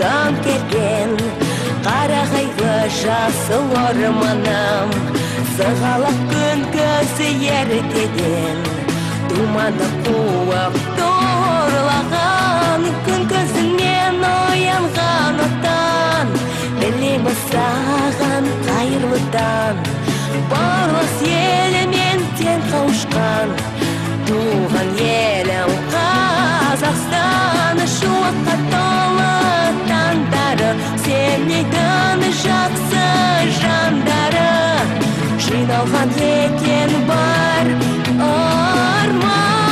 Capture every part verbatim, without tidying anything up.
Дан келген қарағайлы жасыл орманым, сығалап күн көзі ертеден, думанды қуып торлаған, күн көзінен оянған оттан, білеміз саған қайырлы таң, барлық елімен тең қауышқан, туған елім Қазақстан, шуаққа толы таңдары, сенетін жақсы жандары, жиналған екен бар арман.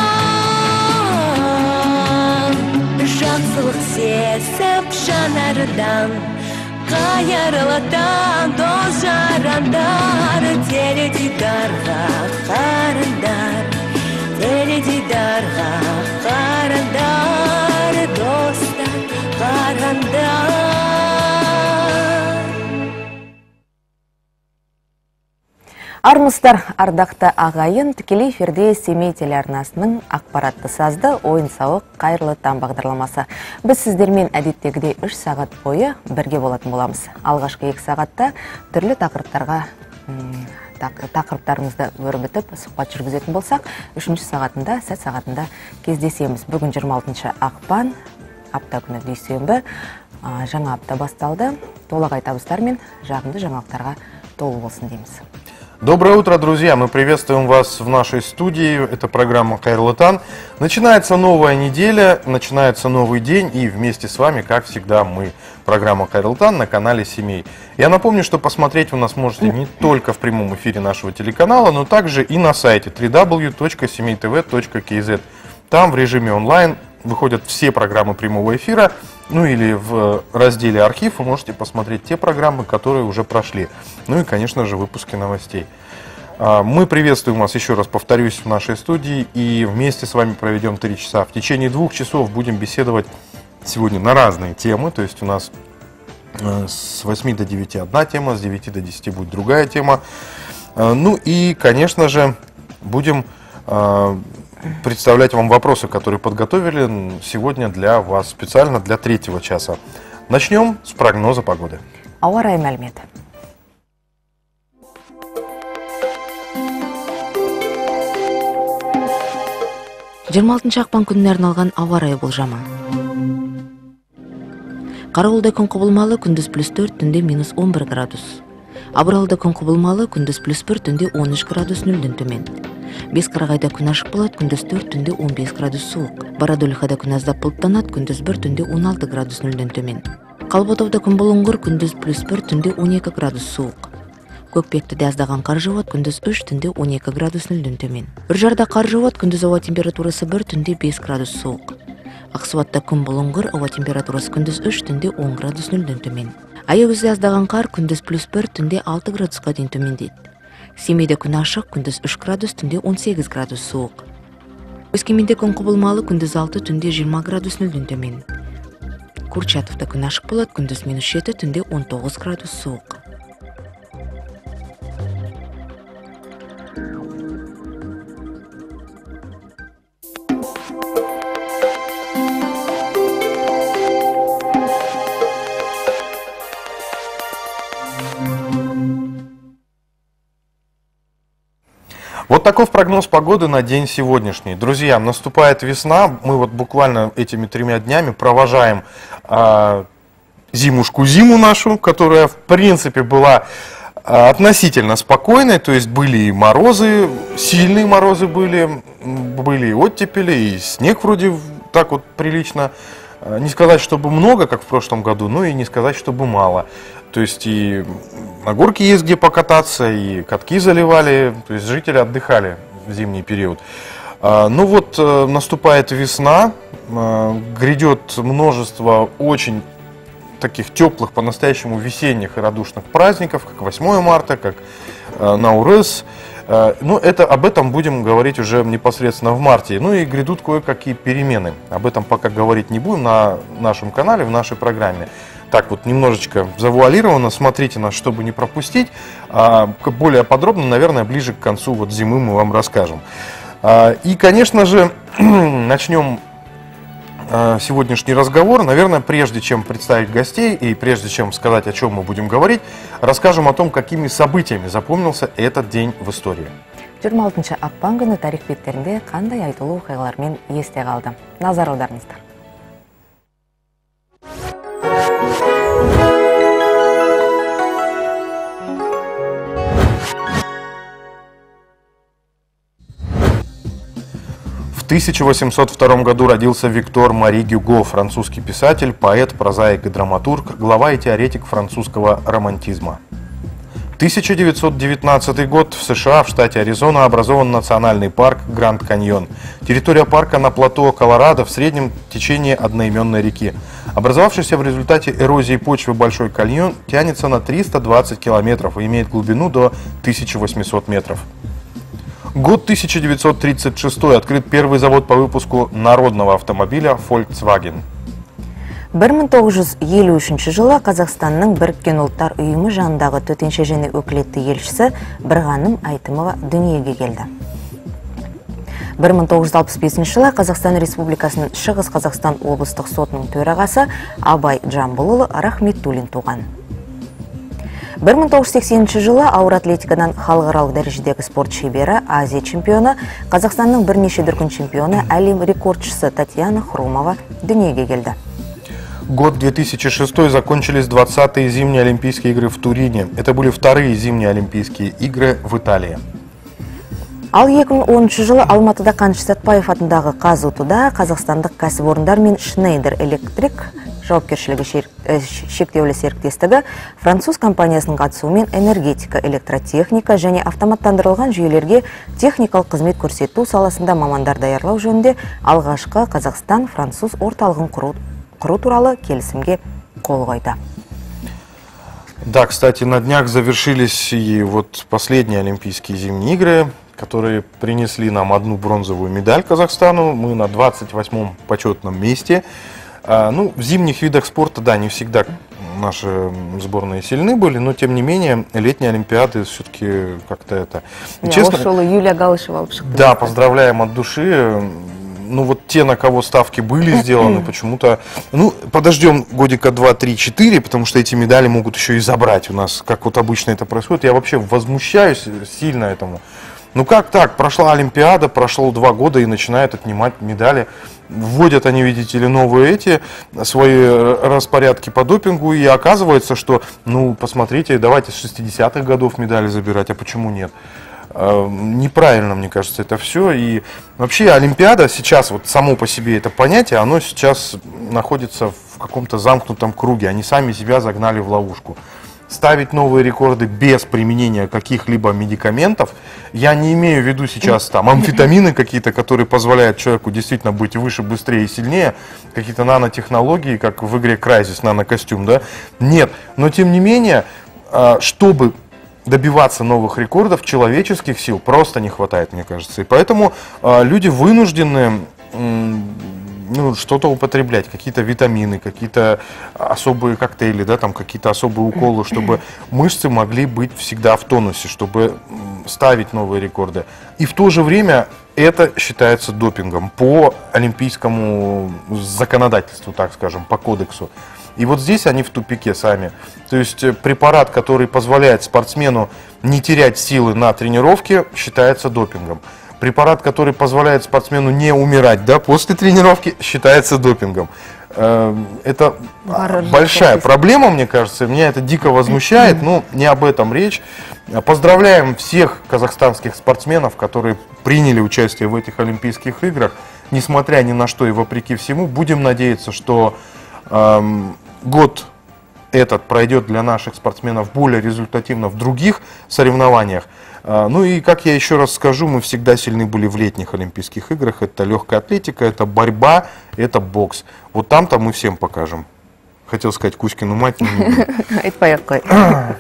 Жақсылық сезіп жанардан, қайырлыдан доз жарандар, теледидарға қарындар, теледидарға қарандар, достар қарандар. Армысыздар, ардақты ағайын, тікелей эфирде Семей телеарнасының ақпаратты сазды ойын-сауық қайырлы таң бағдарламасы. Біз сіздермен әдеттегідей үш сағат бойы бірге болатын боламыз. Алғашқы екі сағатта түрлі тақырыптарға тақырыптарымызды өрбітіп сұхбат жүргізетін болсақ, үшінші сағатында, сәт сағатында кездесеміз. Бүгін жиырма алтыншы ақпан, апта күні дүйсенбі, жаңа апта басталды. Толағай табыстар мен жағымды жаңалықтарға толы болсын дейміз. Доброе утро, друзья! Мы приветствуем вас в нашей студии. Это программа «Қайырлы таң». Начинается новая неделя, начинается новый день, и вместе с вами, как всегда, мы, программа «Қайырлы таң» на канале «Семей». Я напомню, что посмотреть вы нас можете не только в прямом эфире нашего телеканала, но также и на сайте дабл ю дабл ю дабл ю точка семей тэ вэ точка кей зет. Там в режиме онлайн выходят все программы прямого эфира, ну или в разделе «Архив» вы можете посмотреть те программы, которые уже прошли. Ну и, конечно же, выпуски новостей. Мы приветствуем вас, еще раз повторюсь, в нашей студии и вместе с вами проведем три часа. В течение двух часов будем беседовать сегодня на разные темы, то есть у нас с восьми до девяти одна тема, с девяти до десяти будет другая тема. Ну и, конечно же, будем представлять вам вопросы, которые подготовили сегодня для вас, специально для третьего часа. Начнем с прогноза погоды. Ауа райы мәліметі. жиырма алтыншы ақпан күніне арналған ауа райы болжамы. Қарауылда күн құбылмалы, күндіз плюс төрт, түнде минус он бір градус. Абыралда күн құбылмалы, күндіз плюс бір, түнде он үш градус нөлден төмен. Бесқарағайда күн ашық болады, күндіз төрт, түнде он бес градус суық. Барадулихада күн аздап бұлттанады, күндіз бір, түнде он алты градус нөлден төмен. Қалботовда күн бұлыңғыр, күндіз плюс бір, түнде он екі градус суық. Көкпектіде аздаған қар жауады, күндіз үш, түнде он екі градус нөлден төмен. Үржарда қар жауады, күндіз ауа температурасы бір, түнде бес градус суық. Ақсуатта күн бұлыңғыр, ауа температурасы күндіз үш, түнде он градус нөлден төмен. Аягөзде аздаған қар, күндіз плюс бір, түнде алты градусқа дейін төмендейді. Семейде күн ашық, күндіз үш градус, түнде он сегіз градус суық. Өскеменде күн құбылмалы, күндіз алты, түнде жиырма градус нөлден төмен. Курчатовда күн ашық болады, күндіз минус жеті, түнде он тоғыз градус суық. Вот таков прогноз погоды на день сегодняшний. Друзья, наступает весна. Мы вот буквально этими тремя днями провожаем э, зимушку-зиму нашу, которая в принципе была э, относительно спокойной. То есть были и морозы, сильные морозы были, были и оттепели, и снег вроде так вот прилично. Не сказать, чтобы много, как в прошлом году, но и не сказать, чтобы мало. То есть и на горке есть где покататься, и катки заливали, то есть жители отдыхали в зимний период. Ну вот наступает весна, грядет множество очень таких теплых, по-настоящему весенних и радушных праздников, как восьмое марта, как Наурыз. Ну, это, об этом будем говорить уже непосредственно в марте. Ну и грядут кое-какие перемены. Об этом пока говорить не будем на нашем канале, в нашей программе. Так вот, немножечко завуалировано, смотрите нас, чтобы не пропустить. А более подробно, наверное, ближе к концу вот зимы мы вам расскажем. И, конечно же, начнем э, сегодняшний разговор. Наверное, прежде чем представить гостей и прежде чем сказать, о чем мы будем говорить, расскажем о том, какими событиями запомнился этот день в истории. жиырма алтыншы ақпан күні тарих беттерінде қандай айтулы оқиғалармен есте қалды. Назар аударыңыздар. В тысяча восемьсот втором году родился Виктор Мари Гюго, французский писатель, поэт, прозаик и драматург, глава и теоретик французского романтизма. тысяча девятьсот девятнадцатый год. В США, в штате Аризона, образован национальный парк Гранд Каньон. Территория парка на плато Колорадо в среднем течении одноименной реки. Образовавшийся в результате эрозии почвы Большой каньон тянется на триста двадцать километров и имеет глубину до тысячи восьмисот метров. Год тысяча девятьсот тридцать шестой. Открыт первый завод по выпуску народного автомобиля Volkswagen. бір мың тоғыз жүз елу үшінші жылы Қазақстанның Біріккен ұлттар ұйымы жанындағы төтенше және өкілетті елшісі Бірғаным Айтымова дүниеге келді. бір мың тоғыз жүз алпыс бесінші жылы Қазақстан Республикасының Шығыс Қазақстан облыстық сотының төрағасы Абай Джамбулұлы Рахметуллин туған. бір мың тоғыз жүз сексенінші жылы ауыр атлетикадан халықаралық дәрежедегі спорт шебері, Азия чемпионы, Қазақстанның бірнеше дүркін чемпионы, әлем рекордшысы Татьяна Хрумова дүниеге келді. Год две тысячи шестой. Закончились двадцатые зимние Олимпийские игры в Турине. Это были вторые зимние Олимпийские игры в Италии. Ал екі мың оныншы жылы Алматыда Қаныш Сәтпаев атындағы қазутуда қазақстандық кәсіпорындар мен Schneider Electric жауапкершілігі шектеулі серіктестігі француз компаниясының қатысуымен энергетика, электротехника және автоматтандырылған жүйелерге техникалық қызмет көрсету саласында мамандар даярлау жөнінде алғашқы Қазақстан-француз орталығын құру құру туралы келісімге қол қойды. Да, кстати, на днях завершились и вот последние Олимпийские зимние игры, которые принесли нам одну бронзовую медаль Казахстану. Мы на двадцать восьмом почетном месте. А, ну, в зимних видах спорта, да, не всегда наши сборные сильны были, но тем не менее летние Олимпиады все-таки как-то это... И, честно, Юлия Галышева. Да, поздравляем от души. Ну вот те, на кого ставки были сделаны, почему-то... Ну, подождем годика два, три, четыре, потому что эти медали могут еще и забрать у нас, как вот обычно это происходит. Я вообще возмущаюсь сильно этому. Ну как так? Прошла Олимпиада, прошло два года и начинают отнимать медали. Вводят они, видите ли, новые эти свои распорядки по допингу, и оказывается, что, ну, посмотрите, давайте с шестидесятых годов медали забирать, а почему нет? Неправильно, мне кажется, это все. И вообще Олимпиада сейчас, вот само по себе это понятие, оно сейчас находится в каком-то замкнутом круге. Они сами себя загнали в ловушку. Ставить новые рекорды без применения каких-либо медикаментов, я не имею в виду сейчас там амфетамины какие-то, которые позволяют человеку действительно быть выше, быстрее и сильнее, какие-то нанотехнологии, как в игре Crysis, нанокостюм, да? Нет, но тем не менее, чтобы добиваться новых рекордов, человеческих сил просто не хватает, мне кажется. И поэтому э, люди вынуждены э, ну, что-то употреблять, какие-то витамины, какие-то особые коктейли, да, там какие-то особые уколы, чтобы мышцы могли быть всегда в тонусе, чтобы ставить новые рекорды. И в то же время это считается допингом по олимпийскому законодательству, так скажем, по кодексу. И вот здесь они в тупике сами. То есть препарат, который позволяет спортсмену не терять силы на тренировке, считается допингом. Препарат, который позволяет спортсмену не умирать, да, после тренировки, считается допингом. Это большая проблема, мне кажется. Меня это дико возмущает, но не об этом речь. Поздравляем всех казахстанских спортсменов, которые приняли участие в этих Олимпийских играх. Несмотря ни на что и вопреки всему, будем надеяться, что год этот пройдет для наших спортсменов более результативно в других соревнованиях. Ну и, как я еще раз скажу, мы всегда сильны были в летних Олимпийских играх. Это легкая атлетика, это борьба, это бокс. Вот там-то мы всем покажем. Хотел сказать Кузькину мать. Айтпай ақ қой.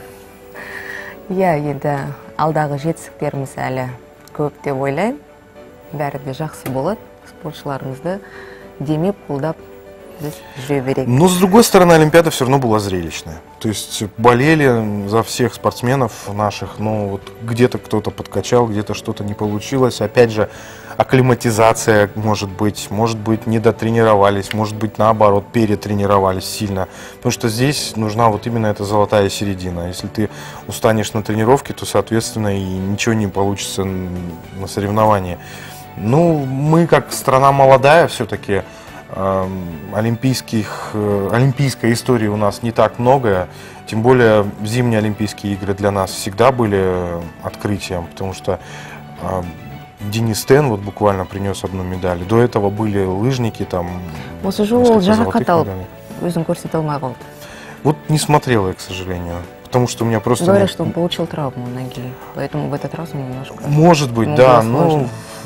Иә, енді алдағы жетістіктеріміз әлі көп деп ойлаймын. Бәрі де жақсы болады. Спортшыларымызды демеп, қолдап біз жүре берейік. Но, с другой стороны, Олимпиада все равно была зрелищная. То есть болели за всех спортсменов наших, но вот где-то кто-то подкачал, где-то что-то не получилось. Опять же, акклиматизация, может быть, может быть, не дотренировались, может быть, наоборот, перетренировались сильно. Потому что здесь нужна вот именно эта золотая середина. Если ты устанешь на тренировке, то, соответственно, и ничего не получится на соревновании. Ну, мы как страна молодая все-таки, э, олимпийских, э, олимпийской истории у нас не так много, тем более зимние Олимпийские игры для нас всегда были открытием, потому что э, Денис Тен вот буквально принес одну медаль. До этого были лыжники, там Осы жолы ол жарақат алып, өзін көрсете алмай қалды. Вот не смотрел я, к сожалению, потому что у меня просто... Говорят, нет... что он получил травму ноги, поэтому в этот раз он немножко... Может быть, да, но...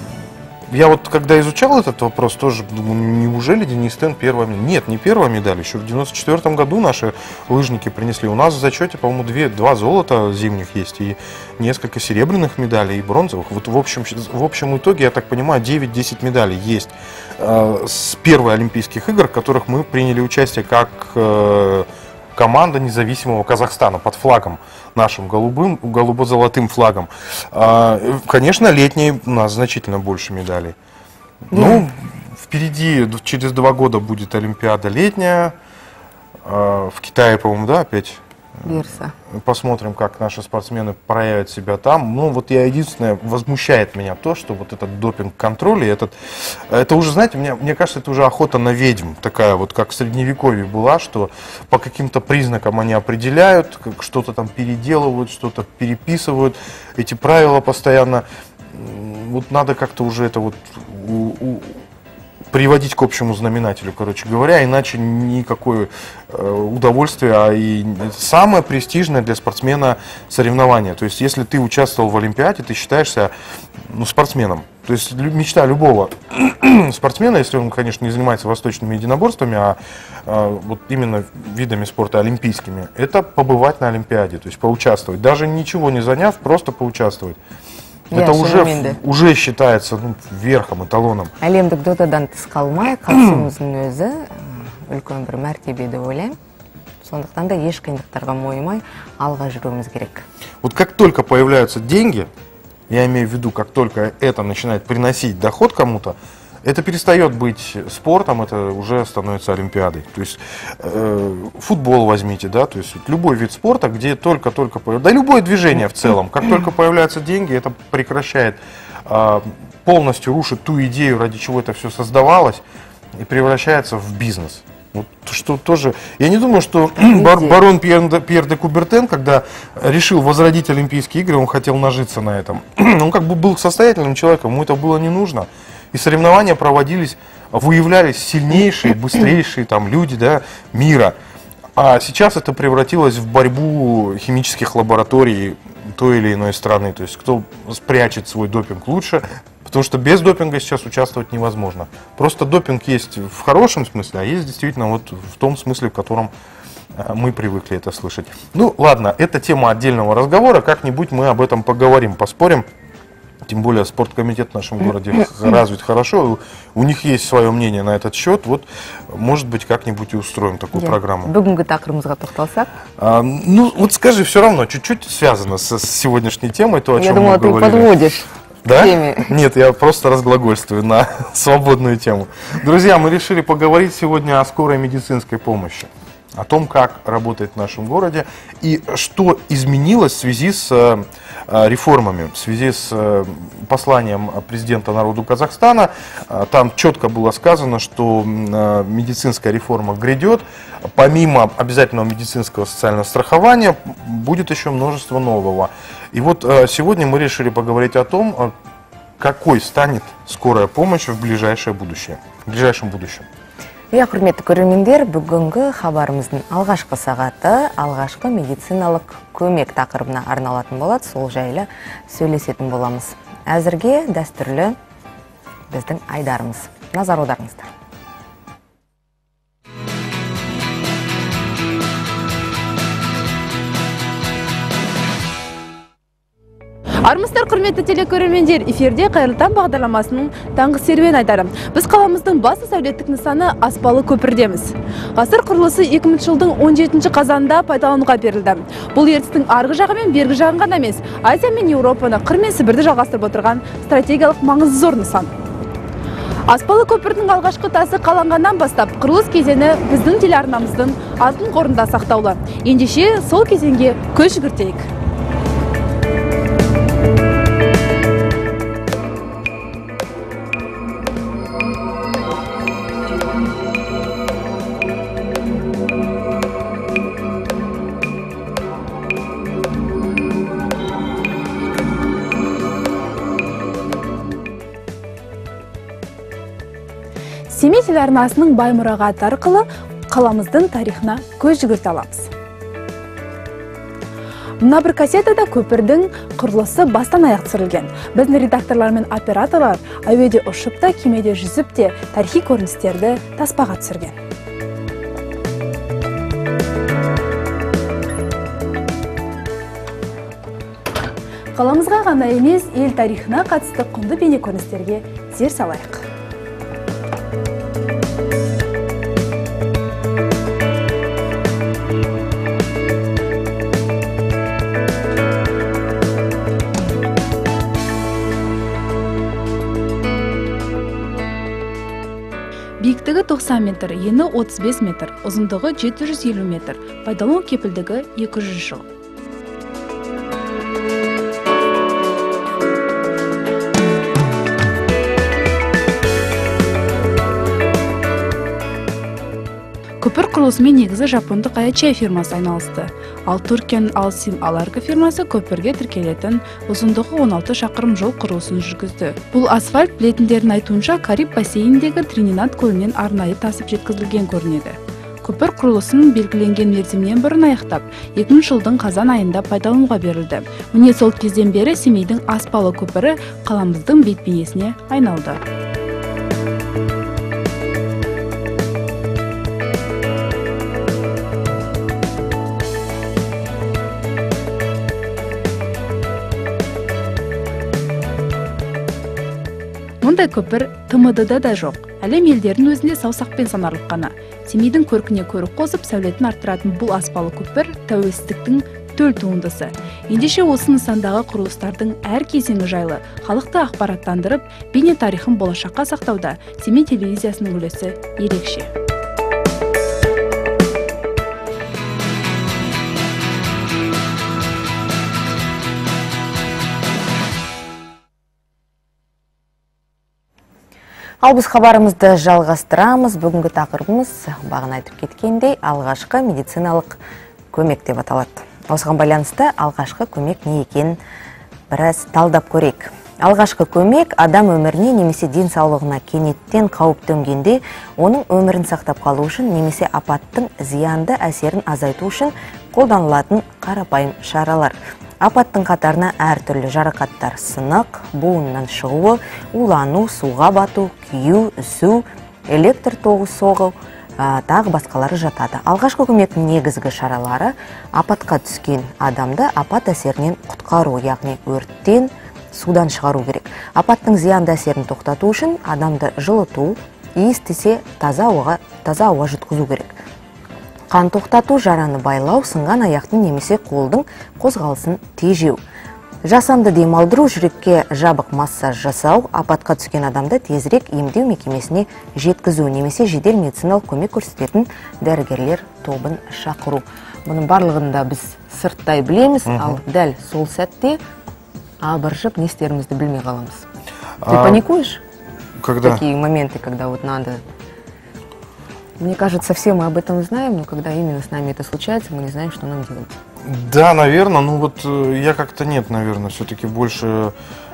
Я вот когда изучал этот вопрос, тоже думаю, неужели Денис Тен первая медаль? Нет, не первая медаль. Еще в девяносто четвёртом году наши лыжники принесли. У нас в зачете, по-моему, две, два золота зимних есть и несколько серебряных медалей и бронзовых. Вот в общем, в общем итоге, я так понимаю, девять-десять медалей есть э, с первых Олимпийских игр, в которых мы приняли участие как э, команда независимого Казахстана под флагом нашим голубым, голубо-золотым флагом. А, конечно, летние у нас значительно больше медалей. Yeah. Ну, впереди через два года будет Олимпиада летняя. А, в Китае, по-моему, да, опять? Бирса. Посмотрим, как наши спортсмены проявят себя там. Ну, вот я единственное, возмущает меня то, что вот этот допинг-контроль, и этот, это уже, знаете, мне, мне кажется, это уже охота на ведьм, такая вот, как в Средневековье была, что по каким-то признакам они определяют, как что-то там переделывают, что-то переписывают, эти правила постоянно, вот надо как-то уже это вот у, у, приводить к общему знаменателю, короче говоря, иначе никакое э, удовольствие, а и самое престижное для спортсмена соревнование. То есть, если ты участвовал в Олимпиаде, ты считаешься ну, спортсменом. То есть, мечта любого спортсмена, если он, конечно, не занимается восточными единоборствами, а э, вот именно видами спорта олимпийскими, это побывать на Олимпиаде, то есть поучаствовать. Даже ничего не заняв, просто поучаствовать. Это уже, уже считается ну, верхом, эталоном. Әлемдік дотадан тыс қалмай, қатысуымыздың өзі үлкен бір мәртебе деп ойлаймын. Сондықтан да еш қиындықтарға мойымай алға жүруіміз керек. Вот как только появляются деньги, я имею в виду, как только это начинает приносить доход кому-то, это перестает быть спортом, это уже становится Олимпиадой. То есть э, футбол возьмите, да, то есть вот, любой вид спорта, где только-только появляется, да любое движение в целом, как только появляются деньги, это прекращает, э, полностью рушит ту идею, ради чего это все создавалось, и превращается в бизнес. Вот, что тоже, я не думаю, что бар, барон Пьер, Пьер де Кубертен, когда решил возродить Олимпийские игры, он хотел нажиться на этом. Он как бы был состоятельным человеком, ему это было не нужно. И соревнования проводились, выявлялись сильнейшие, быстрейшие там, люди да, мира. А сейчас это превратилось в борьбу химических лабораторий той или иной страны. То есть кто спрячет свой допинг лучше, потому что без допинга сейчас участвовать невозможно. Просто допинг есть в хорошем смысле, а есть действительно вот в том смысле, в котором мы привыкли это слышать. Ну ладно, это тема отдельного разговора, как-нибудь мы об этом поговорим, поспорим. Тем более спорткомитет в нашем городе развит хорошо, у них есть свое мнение на этот счет. Вот, может быть, как-нибудь и устроим такую yeah. программу. Бүгінгі тақырыбымызға тоқталсақ? А, ну, вот скажи, все равно, чуть-чуть связано с, с сегодняшней темой, то, о я чем думала, мы говорили. Я думала, ты подводишь. Да? Теме. Нет, я просто разглагольствую на свободную тему. Друзья, мы решили поговорить сегодня о скорой медицинской помощи. О том, как работает в нашем городе и что изменилось в связи с э, реформами, в связи с э, посланием президента народу Казахстана. Э, там четко было сказано, что э, медицинская реформа грядет. Помимо обязательного медицинского социального страхования будет еще множество нового. И вот э, сегодня мы решили поговорить о том, э, какой станет скорая помощь в ближайшее будущее, в ближайшем будущем. Иә, құрметті көрермендер, бүгінгі хабарымыздың алғашқы сағаты алғашқы медициналық көмек тақырыбына арналатын болады, сол жайлы сөйлесетін боламыз. Әзірге дәстүрлі біздің айдарымыз. Назар аударыңыздар. Армысыздар, құрметті телекөрермендер, эфирде Қайырлы таң бағдарламасының таңғы серуен айтарым. Біз қаламыздың басты сәулеттік нысаны Аспалы көпірдеміз. Ғасыр құрылысы екі мыңыншы жылдың он жетінші қазанында пайдалануға берілді. Бұл ертістің арғы жағы мен бергі жағын ғана емес, Азия мен Еуропаны, Қыр мен Сібірді жалғастырып отырған стратегиялық маңызы зор нысан. Аспалы көпірдің алғашқы тасы қаланғаннан бастап, құрылыс кезеңі біздің телеарнамыздың алтын қорында сақтаулы. Ендеше сол кезеңге көз жүгіртейік. Семей телеарнасының бай мұрағаты арқылы қаламыздың тарихына көз жүгірте аламыз. Мына бір кассетада көпірдің құрылысы бастан аяқ түсірілген. Біздің редакторлар мен операторлар әуеде ұшып та, кемеде жүзіп те тарихи көріністерді таспаға түсірген. Қаламызға ғана емес, ел тарихына қатысты құнды бейне көріністерге зер салайық. Биіктігі тоқсан метр, ені отыз бес метр, ұзындығы жеті жүз елу метр, пайдалану кепілдігі екі жүз жыл. Көпір құрылысымен негізі жапондық Аячай фирмасы айналысты. Ал Түркияның Алсим Аларка фирмасы көпірге тіркелетін ұзындығы он алты шақырым жол құрылысын жүргізді. Бұл асфальт білетіндердің айтуынша Кариб бассейніндегі Тринидад көлінен арнайы тасып жеткізілген көрінеді. Көпір құрылысын белгіленген мерзімнен бұрын аяқтап, екі мыңыншы жылдың қазан айында пайдалануға берілді. Міне сол кезден бері Семейдің Аспалы көпірі қаламыздың бет-бейнесіне айналды. Мұндай көпір Т М Д-да да жоқ. Әлем елдерінің өзінде саусақпен санарлық қана. Семейдің көркіне көрік қосып, сәулетін арттыратын бұл аспалы көпір тәуелсіздіктің төл туындысы. Ендеше осы нысандағы құрылыстардың әр кезеңі жайлы халықты ақпараттандырып, бейне тарихын болашаққа сақтауда Семей телевизиясының үлесі ерекше. Ал біз хабарымызды жалғастырамыз. Бүгінгі тақырыбымыз бағана айтып кеткендей алғашқы медициналық көмек деп аталады. Осыған байланысты алғашқы көмек не екенін біраз талдап көрейік. Алғашқы көмек адам өміріне немесе денсаулығына кенеттен қауіп төнгенде оның өмірін сақтап қалу үшін немесе апаттың зиянды әсерін азайту үшін қолданылатын қарапайым шаралар. Апаттың қатарына әртүрлі жарақаттар, сынық, буыннан шығуы, улану, суға бату, күйу, үсу, электр тоғы соғу, тағы басқалары жатады. Алғашқы көмектің негізгі шаралары апатқа түскен адамды апат әсерінен құтқару, яғни өрттен, судан шығару керек. Апаттың зиянды әсерін тоқтату үшін адамды жылыту, иістесе таза ауаға, таза ауа жұтқызу керек. Қан тоқтату, жараны байлау, сынған аяқтың немесе қолдың қозғалысын тежеу. Жасанды демалдыру, жүрекке жабық массаж жасау, апатқа түскен адамды тезірек емдеу мекемесіне жеткізу, немесе жедел медициналық көмек көрсететін дәрігерлер тобын шақыру. Бұның барлығында біз сырттай білеміз, ал дәл сол сәтте абыржып не істерімізді білмей қаламыз. Ты паникуешь? Когда? Такие моменты, когда вот надо... Мне кажется, все мы об этом знаем, но когда именно с нами это случается, мы не знаем, что нам делать. Да, наверное, ну вот я как-то нет, наверное, все-таки больше...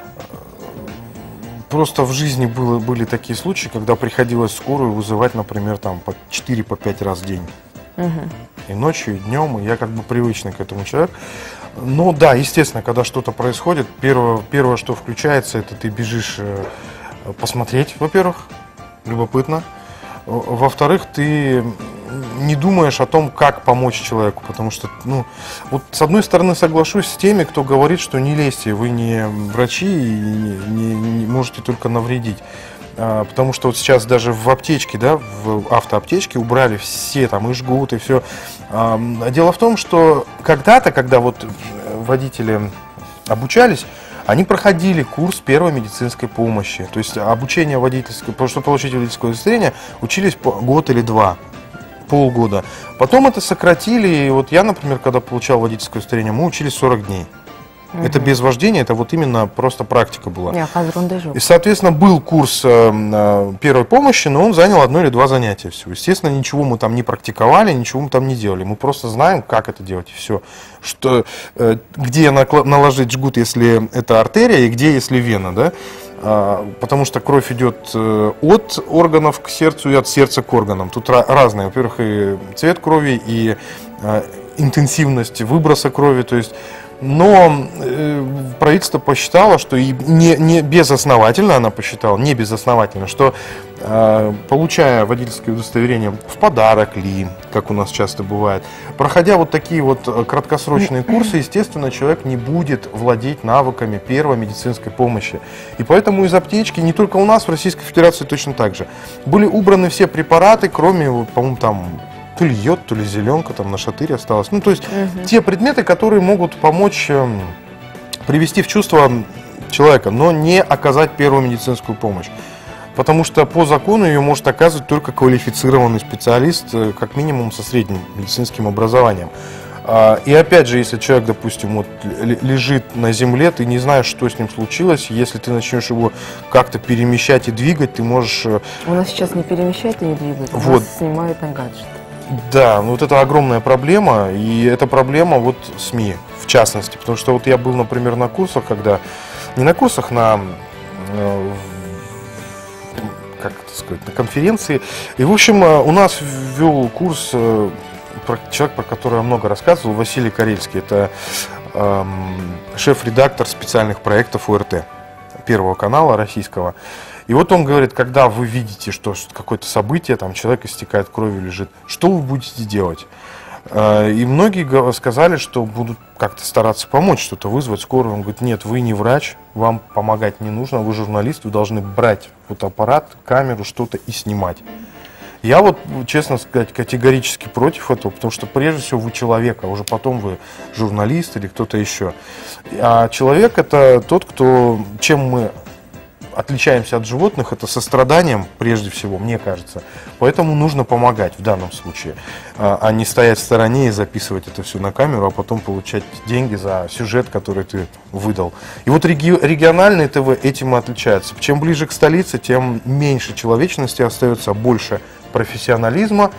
Просто в жизни было, были такие случаи, когда приходилось скорую вызывать, например, там по четыре-пять раз в день. Угу. И ночью, и днем, и я как бы привычный к этому человек. Ну да, естественно, когда что-то происходит, первое, первое, что включается, это ты бежишь посмотреть, во-первых, любопытно. Во-вторых, ты не думаешь о том, как помочь человеку, потому что, ну, вот с одной стороны соглашусь с теми, кто говорит, что не лезьте, вы не врачи и не, не, не можете только навредить. А, потому что вот сейчас даже в аптечке, да, в автоаптечке убрали все там и жгут, и все. А, дело в том, что когда-то, когда вот водители обучались, они проходили курс первой медицинской помощи. То есть обучение водительской, чтобы получить водительское удостоверение, учились год или два, полгода. Потом это сократили, и вот я, например, когда получал водительское удостоверение, мы учились сорок дней. Угу. Это без вождения, это вот именно просто практика была. И, соответственно, был курс э, первой помощи, но он занял одно или два занятия всего. Естественно, ничего мы там не практиковали, ничего мы там не делали. Мы просто знаем, как это делать, и все. Что, э, где наложить жгут, если это артерия, и где, если вена, да? А, потому что кровь идет э, от органов к сердцу и от сердца к органам. Тут разные, во-первых, и цвет крови, и э, интенсивность выброса крови, то есть. Но э, правительство посчитало, что и не, не безосновательно, она посчитала, не безосновательно, что э, получая водительское удостоверение в подарок ли, как у нас часто бывает, проходя вот такие вот краткосрочные курсы, естественно, человек не будет владеть навыками первой медицинской помощи. И поэтому из аптечки, не только у нас, в Российской Федерации точно так же, были убраны все препараты, кроме, вот, по-моему, там... то ли йод, то ли зеленка, там на шатыре осталось. Ну, то есть угу. те предметы, которые могут помочь э, привести в чувство человека, но не оказать первую медицинскую помощь. Потому что по закону ее может оказывать только квалифицированный специалист, э, как минимум со средним медицинским образованием. А, и опять же, если человек, допустим, вот, лежит на земле, ты не знаешь, что с ним случилось, если ты начнешь его как-то перемещать и двигать, ты можешь... У нас сейчас не перемещают и не двигают, вот. Нас снимают на гаджет. Да, ну вот это огромная проблема, и это проблема вот СМИ, в частности, потому что вот я был, например, на курсах, когда, не на курсах, на, как это сказать, на конференции, и, в общем, у нас вел курс человек, про которого я много рассказывал, Василий Карельский, это эм, шеф-редактор специальных проектов ОРТ, Первого канала российского. И вот он говорит, когда вы видите, что какое-то событие, там человек истекает кровью, лежит, что вы будете делать? И многие сказали, что будут как-то стараться помочь, что-то вызвать скорую. Он говорит, нет, вы не врач, вам помогать не нужно, вы журналист, вы должны брать фотоаппарат, камеру, что-то и снимать. Я вот, честно сказать, категорически против этого, потому что прежде всего вы человек, а уже потом вы журналист или кто-то еще. А человек — это тот, кто, чем мы отличаемся от животных, это состраданием, прежде всего, мне кажется. Поэтому нужно помогать в данном случае, а не стоять в стороне и записывать это все на камеру, а потом получать деньги за сюжет, который ты выдал. И вот реги региональные ТВ этим и отличаются. Чем ближе к столице, тем меньше человечности остается, больше профессионализма.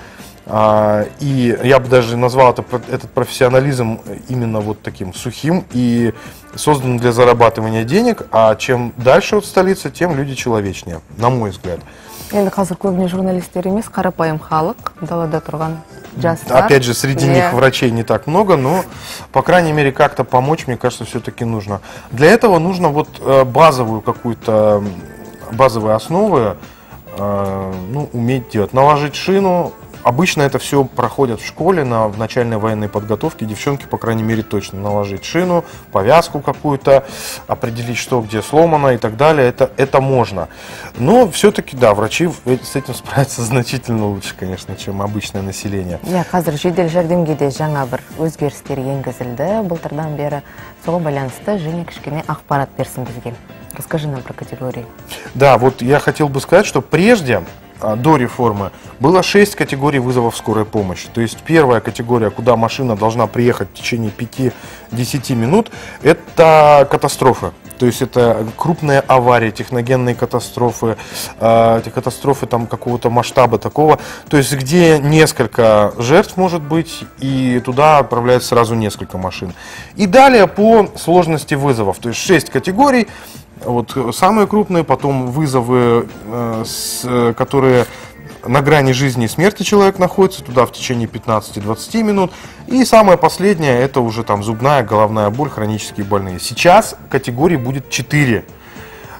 И я бы даже назвал это, этот профессионализм именно вот таким сухим и создан для зарабатывания денег, а чем дальше от столицы, тем люди человечнее, на мой взгляд. Енді қазір көбіне журналистер емес, қарапайым халық, далада тұрған жастар. Опять же, среди yeah. них врачей не так много, но, по крайней мере, как-то помочь, мне кажется, все-таки нужно. Для этого нужно вот базовую какую-то, базовые основы, ну, уметь делать. Наложить шину. Обычно это все проходят в школе, на, в начальной военной подготовке. Девчонки, по крайней мере, точно наложить шину, повязку какую-то, определить, что где сломано и так далее. Это, это можно. Но все-таки, да, врачи с этим справятся значительно лучше, конечно, чем обычное население. Я қазір жедел жәрдемге де жаңа бір өзгерістер енгізілді. Былтырдан бері соған байланысты Женя кішкене ақпарат берсін бізге. Расскажи нам про категории. Да, вот я хотел бы сказать, что прежде, до реформы, было шесть категорий вызовов скорой помощи. То есть первая категория, куда машина должна приехать в течение пяти-десяти минут, это катастрофы. То есть это крупные аварии, техногенные катастрофы, э, катастрофы там какого-то масштаба такого. То есть где несколько жертв может быть, и туда отправляют сразу несколько машин. И далее по сложности вызовов. То есть шесть категорий. Вот самые крупные, потом вызовы, э, с, которые на грани жизни и смерти человек находится, туда в течение пятнадцати-двадцати минут. И самое последнее, это уже там зубная, головная боль, хронические больные. Сейчас категорий будет четыре.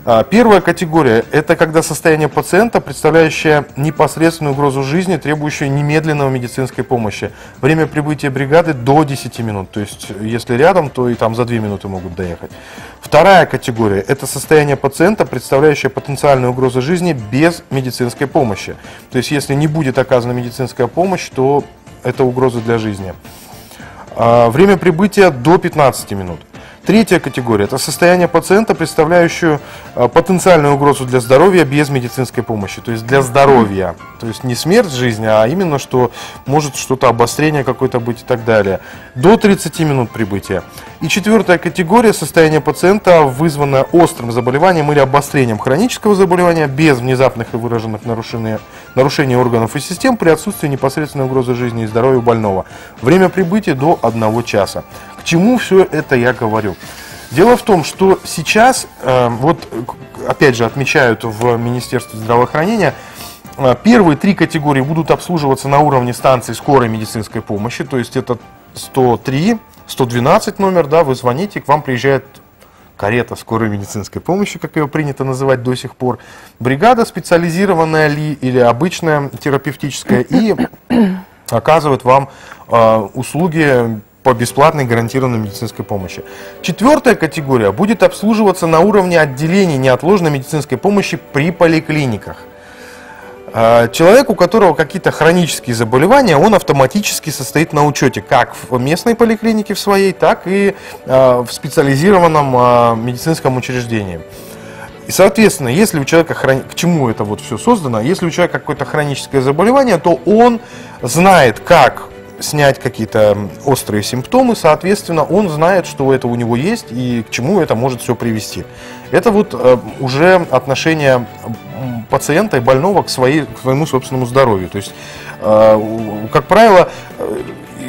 Первая категория – это когда состояние пациента, представляющее непосредственную угрозу жизни, требующее немедленного медицинской помощи. Время прибытия бригады до десяти минут. То есть, если рядом, то и там за две минуты могут доехать. Вторая категория – это состояние пациента, представляющее потенциальную угрозу жизни без медицинской помощи. То есть, если не будет оказана медицинская помощь, то это угроза для жизни. Время прибытия до пятнадцати минут. Третья категория – это состояние пациента, представляющее потенциальную угрозу для здоровья без медицинской помощи. То есть для здоровья. То есть не смерть жизни, а именно, что может что-то обострение какое-то быть и так далее. До тридцати минут прибытия. И четвертая категория – состояние пациента, вызванное острым заболеванием или обострением хронического заболевания без внезапных и выраженных нарушений, нарушений органов и систем при отсутствии непосредственной угрозы жизни и здоровью больного. Время прибытия до одного часа. К чему все это я говорю? Дело в том, что сейчас, э, вот опять же отмечают в Министерстве здравоохранения, э, первые три категории будут обслуживаться на уровне станции скорой медицинской помощи, то есть это сто три, сто двенадцать номер, да, вы звоните, к вам приезжает карета скорой медицинской помощи, как ее принято называть до сих пор, бригада специализированная ли или обычная терапевтическая, и оказывает вам э, услуги по бесплатной гарантированной медицинской помощи. Четвертая категория будет обслуживаться на уровне отделений неотложной медицинской помощи при поликлиниках. Человек, у которого какие-то хронические заболевания, он автоматически состоит на учете как в местной поликлинике в своей, так и в специализированном медицинском учреждении. И, соответственно, если у человека, к чему это вот все создано, если у человека какое-то хроническое заболевание, то он знает, как снять какие-то острые симптомы, соответственно, он знает, что это у него есть и к чему это может все привести. Это вот э, уже отношение пациента и больного к, своей, к своему собственному здоровью. То есть, э, как правило, э,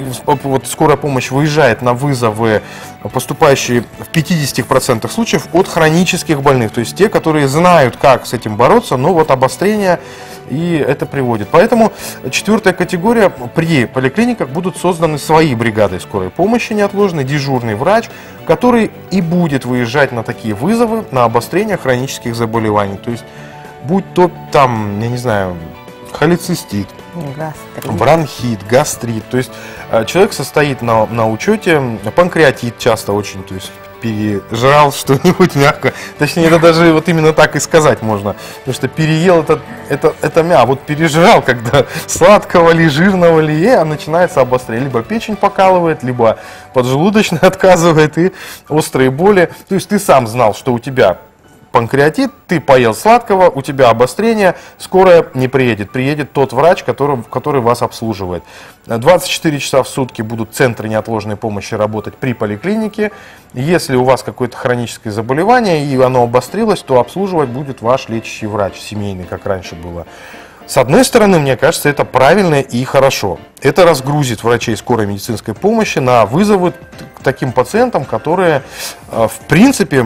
вот скорая помощь выезжает на вызовы, поступающие в пятидесяти процентах случаев от хронических больных, то есть те, которые знают, как с этим бороться, но вот обострение и это приводит. Поэтому четвертая категория: при поликлиниках будут созданы свои бригады скорой помощи неотложной, дежурный врач, который и будет выезжать на такие вызовы, на обострение хронических заболеваний. То есть будь то там, я не знаю, холецистит, Гастрит. бронхит, гастрит. То есть человек состоит на, на учете, панкреатит часто очень, то есть пережрал что-нибудь мягко. Точнее, это даже вот именно так и сказать можно. Потому что переел это, это, это мя, а вот пережрал, когда сладкого ли, жирного ли, а начинается обострение. Либо печень покалывает, либо поджелудочная отказывает и острые боли. То есть ты сам знал, что у тебя панкреатит, ты поел сладкого, у тебя обострение, скорая не приедет. Приедет тот врач, который, который вас обслуживает. двадцать четыре часа в сутки будут центры неотложной помощи работать при поликлинике. Если у вас какое-то хроническое заболевание и оно обострилось, то обслуживать будет ваш лечащий врач, семейный, как раньше было. С одной стороны, мне кажется, это правильно и хорошо. Это разгрузит врачей скорой медицинской помощи на вызовы к таким пациентам, которые, в принципе,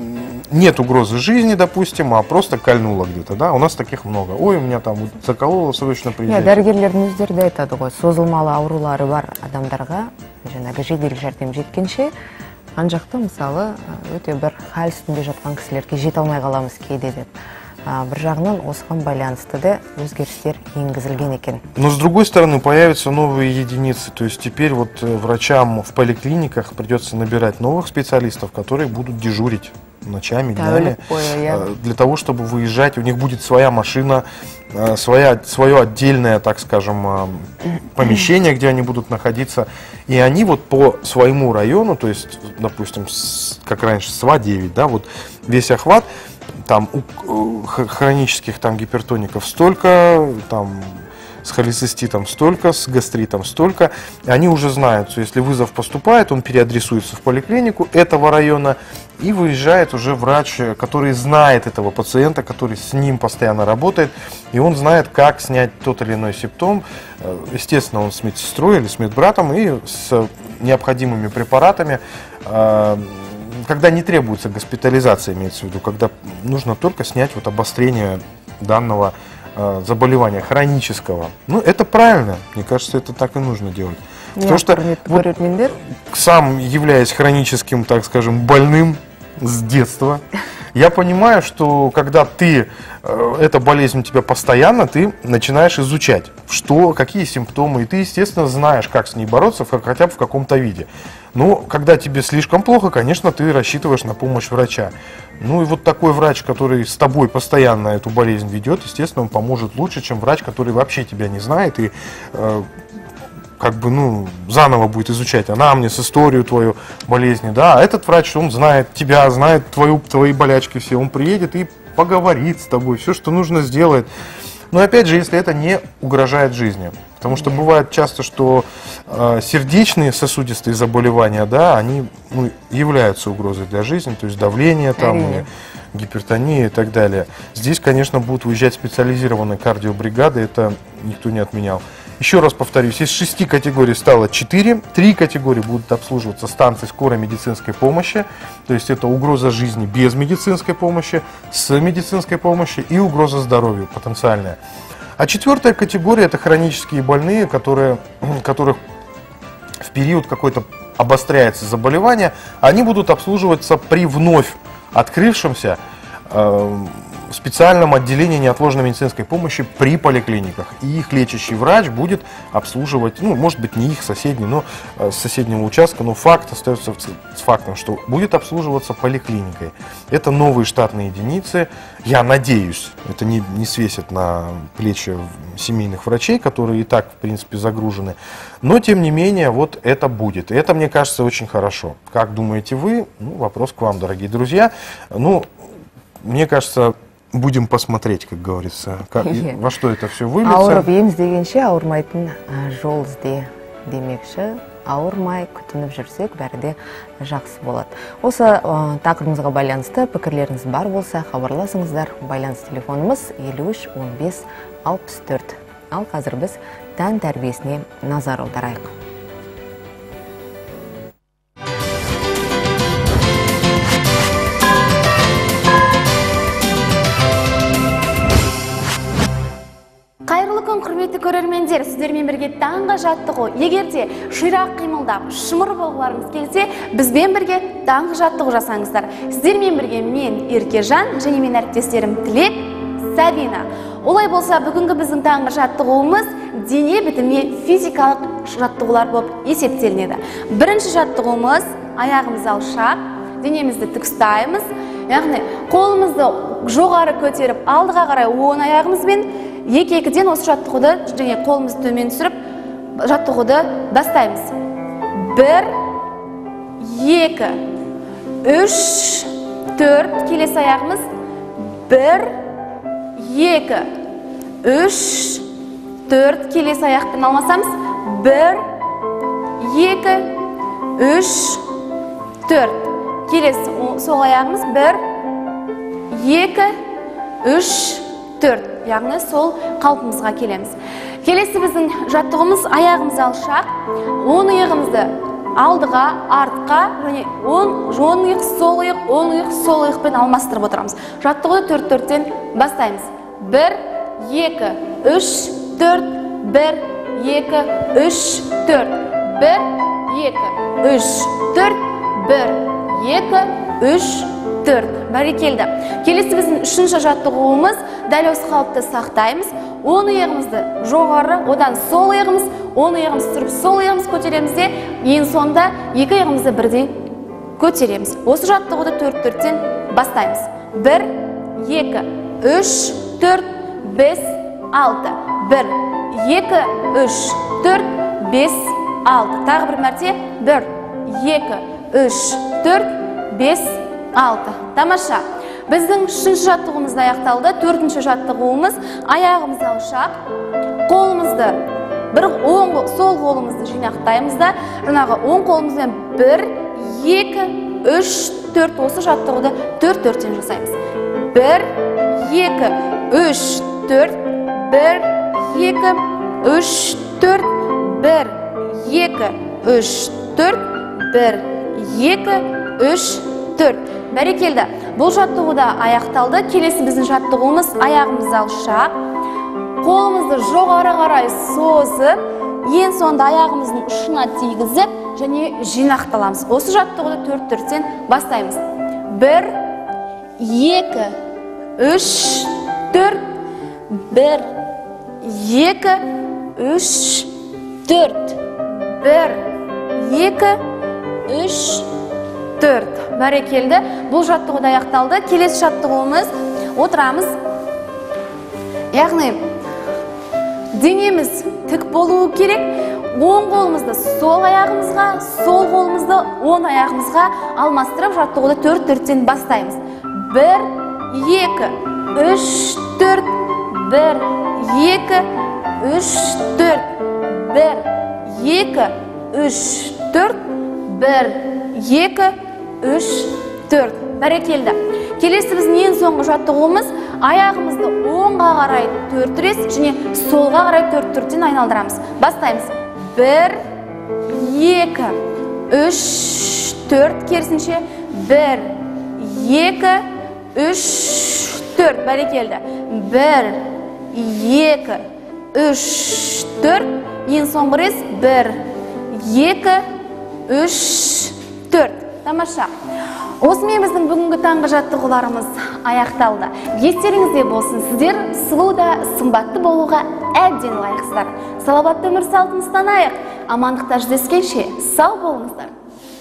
нет угрозы жизни, допустим, а просто кольнуло где-то, да, у нас таких много. Ой, у меня там вот закололо, срочно приезжайте. Дәрігерлердің өздері де айтады ғой, созылмалы аурулары бар адамдарға жаңағы жедел жәрдем жеткенше, ан жақта мысалы өте бір хәл үстінде жатқан кісілерге жете алмай қаламыз кейде деп. Бір жағынан осыған байланысты да өзгерістер енгізілген екен. Но с другой стороны появятся новые единицы, то есть теперь вот врачам в поликлиниках придется набирать новых специалистов, которые будут дежурить ночами, днями, для того, чтобы выезжать. У них будет своя машина, своя, свое отдельное, так скажем, помещение, где они будут находиться. И они вот по своему району, то есть, допустим, как раньше, СВА девять, да, вот весь охват, там у хронических там гипертоников столько, там с холециститом столько, с гастритом столько. Они уже знают, что если вызов поступает, он переадресуется в поликлинику этого района и выезжает уже врач, который знает этого пациента, который с ним постоянно работает, и он знает, как снять тот или иной симптом. Естественно, он с медсестрой или с медбратом и с необходимыми препаратами, когда не требуется госпитализация, имеется в виду, когда нужно только снять вот обострение данного э, заболевания хронического. Ну, это правильно. Мне кажется, это так и нужно делать. Потому что вот, сам являясь хроническим, так скажем, больным с детства, Я понимаю, что когда ты, э, эта болезнь у тебя постоянно, ты начинаешь изучать, что, какие симптомы, и ты, естественно, знаешь, как с ней бороться, хотя бы в каком-то виде. Но когда тебе слишком плохо, конечно, ты рассчитываешь на помощь врача. Ну и вот такой врач, который с тобой постоянно эту болезнь ведет, естественно, он поможет лучше, чем врач, который вообще тебя не знает и э, как бы, ну, заново будет изучать анамнез, историю твою болезни, да. А этот врач, он знает тебя, знает твою, твои болячки все, он приедет и поговорит с тобой, все, что нужно, сделает. Но опять же, если это не угрожает жизни. Потому что бывает часто, что э, сердечные сосудистые заболевания, да, они, ну, являются угрозой для жизни, то есть давление, там, и гипертония и так далее. Здесь, конечно, будут выезжать специализированные кардиобригады, это никто не отменял. Еще раз повторюсь, из шести категорий стало четыре, три категории будут обслуживаться станции скорой медицинской помощи, то есть это угроза жизни без медицинской помощи, с медицинской помощью и угроза здоровью потенциальная. А четвертая категория – это хронические больные, которые, которых в период какой-то обостряется заболевание, они будут обслуживаться при вновь открывшемся э, специальном отделении неотложной медицинской помощи при поликлиниках. И их лечащий врач будет обслуживать, ну, может быть, не их соседний, но э, с соседнего участка, но факт остается с фактом, что будет обслуживаться поликлиникой. Это новые штатные единицы. Я надеюсь, это не, не свесит на плечи семейных врачей, которые и так, в принципе, загружены. Но, тем не менее, вот это будет. И это, мне кажется, очень хорошо. Как думаете вы? Ну, вопрос к вам, дорогие друзья. Ну, мне кажется, будем посмотреть, как говорится, как, во что это все выльется. Ауырып ем іздегенше ауырмайтын жол ізде демекші. Ауырмай күтініп жүрсек, бәрі де жақсы болады. Осы тақырыбымызға байланысты пікірлеріңіз бар болса, хабарласыңыздар. Байланыс телефонымыз елу үш он бес алпыс төрт. Ал қазір біз тән тәрбиесіне назар аударайық. Қайырлы күн, құрметті көрермендер, сіздермен бірге таңғы жаттығу. Егерде ширақ қимылдап, шымыр болғыларыңыз келсе, бізбен бірге таңғы жаттығу жасаңыздар. Сіздермен бірге мен Еркежан және мен әріптестерім Тілек, Сабина. Олай болса, бүгінгі біздің таңғы жаттығуымыз дене бітімі физикалық жаттығулар болып есептелінеді. Бірінші жаттығуымыз аяғымыз алшақ, денемізді тік ұстаймыз, яғни қолымызды жоғары көтеріп, алдыға қарай оң аяғымызбен екі-екіден осы жаттығуды және қолымызды төмен түсіріп жаттығуды бастаймыз. Бір, екі, үш, төрт, келесі аяғымыз. Бір, екі, үш, төрт, келесі аяқпен алмасамыз. Бір, екі, үш, төрт. Келесі сол аяғымыз. Бір, екі, үш, төрт. Яғни сол қалпымызға келеміз. Келесі біздің жаттығымыз аяғымыз алшақ, оң иығымызды алдыға, артқа, және оң иық, сол иық, оң иық, сол иықпен алмастырып отырамыз. Жаттығуды төрт-төрттен бастаймыз. Бір, екі, үш, төрт, бір, екі, үш, төрт, бір, екі, үш, төрт, бір, екі, үш, төрт. Бәрекелді. Келесі біздің үшінші жаттығуымыз дәл осы қалыпты сақтаймыз. Оң иығымызды жоғары, одан сол иығымыз, оң иығымыз тұрып, сол иығымыз көтереміз де, ең соңында екі иығымызды бірдей көтереміз. Осы жаттығуды төрт-төрттен бастаймыз. Бір, екі, үш, төрт, бес, алты. Бір, екі, үш, төрт, бес, алты. Тағы бір мәрте. Бір, екі, үш, төрт, бес, алты. Тамаша. Біздің үшінші жаттығуымызды аяқталды. Төртінші жаттығуымыз аяғымыз алшақ, қолымызды бір оң сол қолымызды жинақтаймыз да, жаңағы оң қолымызбен бір, екі, үш, төрт осы жаттығуды төрт-төрттен жасаймыз. Бір, екі, үш, төрт, бір, екі, үш, төрт, бір, екі, үш, төрт, бір, екі, үш, төрт. Бәрекелді. Бұл жаттығуда аяқталды. Келесі біздің жаттығуымыз аяғымыз алшақ, қолымызды жоғары қарай созып, ең соңында аяғымыздың ұшына тигізіп, және жинақталамыз. Осы жаттығуды төрт-төрттен бастаймыз. Бір, екі, үш, төрт, бір, екі, үш, төрт, бір, екі, үш, төрт. Бәрекелді. Бұл жаттығу да аяқталды. Келесі жаттығуымыз отырамыз. Яғни денеміз тік болуы керек. Оң қолымызды сол аяғымызға, сол қолымызды оң аяғымызға алмастырып, жаттығуды төрт төрттен бастаймыз. Бір, екі, үш, төрт, бір, екі, үш, төрт, бір, екі, үш, төрт, бір, екі, үш, төрт. Бәрекелді. Келесі біздің ең соңғы жаттығуымыз аяғымызды оңға қарай төрт рет және солға қарай төрт төрттен айналдырамыз. Бастаймыз. Бір, екі, үш, төрт, керісінше. Бір, екі, үш, төрт. Бәрекелді. Бір, екі, үш, төрт. Ең соңғы рет. Бір, екі, үш, төрт. Тамаша. Осымен біздің бүгінгі таңғы жаттығуларымыз аяқталды. Естеріңізде болсын, сіздер сұлу да сымбатты болуға әбден лайықсыздар. Салауатты өмір салтын ұстанайық. Амандықта жүздескенше сау болыңыздар.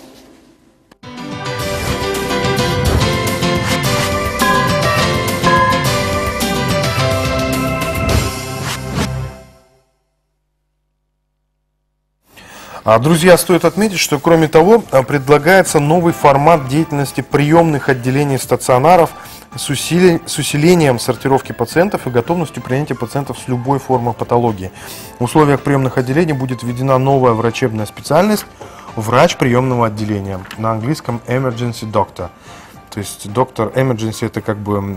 Друзья, стоит отметить, что кроме того предлагается новый формат деятельности приемных отделений стационаров с, усили... с усилением сортировки пациентов и готовностью принятия пациентов с любой формой патологии. В условиях приемных отделений будет введена новая врачебная специальность – врач приемного отделения, на английском emergency doctor. То есть доктор emergency – это как бы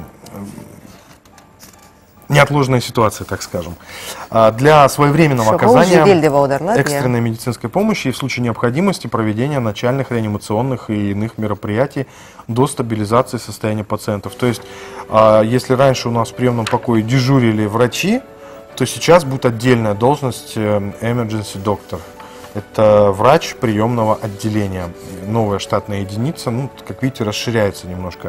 неотложная ситуация, так скажем. Для своевременного оказания экстренной медицинской помощи и в случае необходимости проведения начальных реанимационных и иных мероприятий до стабилизации состояния пациентов. То есть, если раньше у нас в приемном покое дежурили врачи, то сейчас будет отдельная должность emergency doctor. Это врач приемного отделения. Новая штатная единица, ну, как видите, расширяется немножко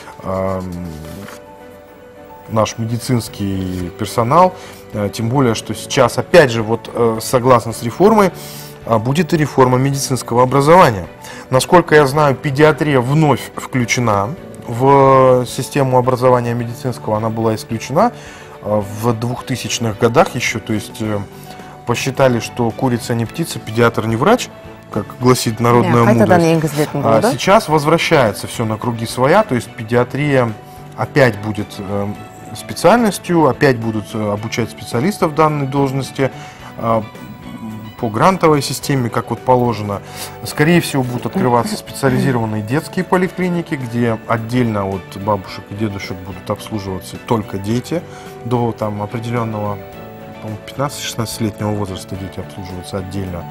наш медицинский персонал, тем более, что сейчас, опять же, вот согласно с реформой, будет и реформа медицинского образования. Насколько я знаю, педиатрия вновь включена в систему образования медицинского, она была исключена в двухтысячных годах еще, то есть посчитали, что курица не птица, педиатр не врач, как гласит народная мудрость. А сейчас возвращается все на круги своя, то есть педиатрия опять будет специальностью, опять будут обучать специалистов данной должности по грантовой системе, как вот положено. Скорее всего, будут открываться специализированные детские поликлиники, где отдельно от бабушек и дедушек будут обслуживаться только дети до там определенного пятнадцати-шестнадцатилетнего возраста, дети обслуживаются отдельно.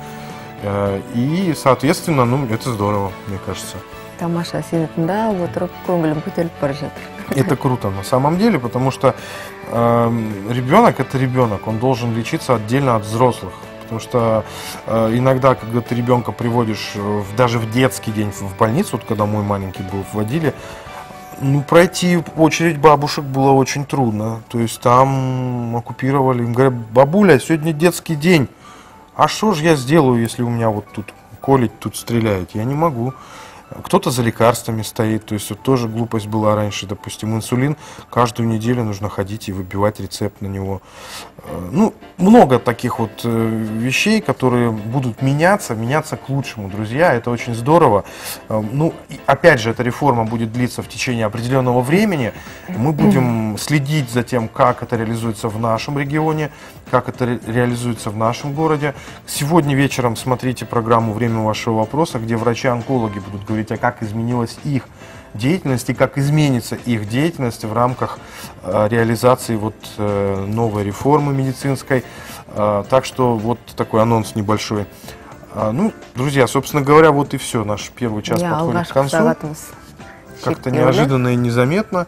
И, соответственно, ну, это здорово, мне кажется. Тамаша, сенатында отырып көңілім көтеріліп бара жатыр. Это круто на самом деле, потому что э, ребенок это ребенок, он должен лечиться отдельно от взрослых. Потому что э, иногда, когда ты ребенка приводишь в, даже в детский день в больницу, вот когда мой маленький был, вводили, ну, пройти очередь бабушек было очень трудно. То есть там оккупировали, им говорят: бабуля, сегодня детский день, а что же я сделаю, если у меня вот тут колить, тут стреляют? Я не могу. Кто-то за лекарствами стоит, то есть вот тоже глупость была раньше, допустим, инсулин, каждую неделю нужно ходить и выбивать рецепт на него. Ну, много таких вот вещей, которые будут меняться, меняться к лучшему, друзья, это очень здорово. Ну, и опять же, эта реформа будет длиться в течение определенного времени, мы будем следить за тем, как это реализуется в нашем регионе, как это ре реализуется в нашем городе. Сегодня вечером смотрите программу «Время вашего вопроса», где врачи-онкологи будут говорить, а как изменилась их деятельность и как изменится их деятельность в рамках э, реализации вот, э, новой реформы медицинской. Э, так что вот такой анонс небольшой. Э, ну, друзья, собственно говоря, вот и все. Наш первый час Я подходит к концу. Как-то неожиданно и незаметно.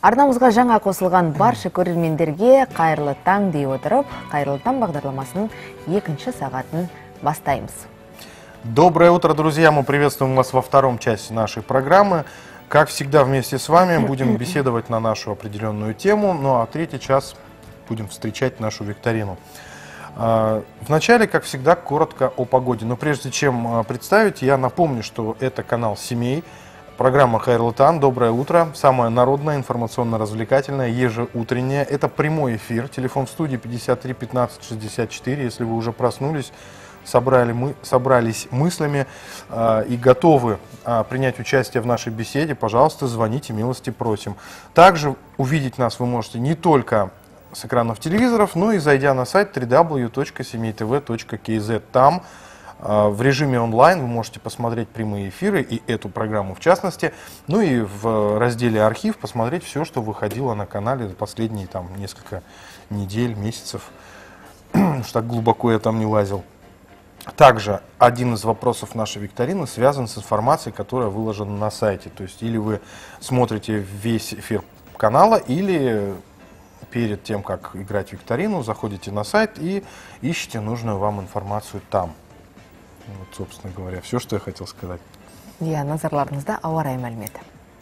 Арнамызға жаңа қосылған барша көрермендерге қайырлы таң дей отырып, қайырлы таң бағдарламасының екінші сағатын бастаймыз. Доброе утро, друзья! Мы приветствуем вас во втором части нашей программы. Как всегда, вместе с вами будем беседовать на нашу определенную тему, ну а третий час будем встречать нашу викторину. Вначале, как всегда, коротко о погоде. Но прежде чем представить, я напомню, что это канал семей. Программа «Хайырлы таң», доброе утро, самая народная, информационно-развлекательная, ежеутренняя. Это прямой эфир, телефон в студии пятьдесят три пятнадцать шестьдесят четыре. Если вы уже проснулись, собрали мы, собрались мыслями э, и готовы э, принять участие в нашей беседе, пожалуйста, звоните, милости просим. Также увидеть нас вы можете не только с экранов телевизоров, но и зайдя на сайт дабл ю дабл ю дабл ю точка семей тэ вэ точка ка зет. Там в режиме онлайн вы можете посмотреть прямые эфиры и эту программу в частности, ну и в разделе архив посмотреть все, что выходило на канале за последние там несколько недель, месяцев, что так глубоко я там не лазил. Также один из вопросов нашей викторины связан с информацией, которая выложена на сайте. То есть или вы смотрите весь эфир канала, или перед тем, как играть в викторину, заходите на сайт и ищете нужную вам информацию там. Вот, собственно говоря, все, что я хотел сказать. Я назарларыңызда ауа райы мәліметі.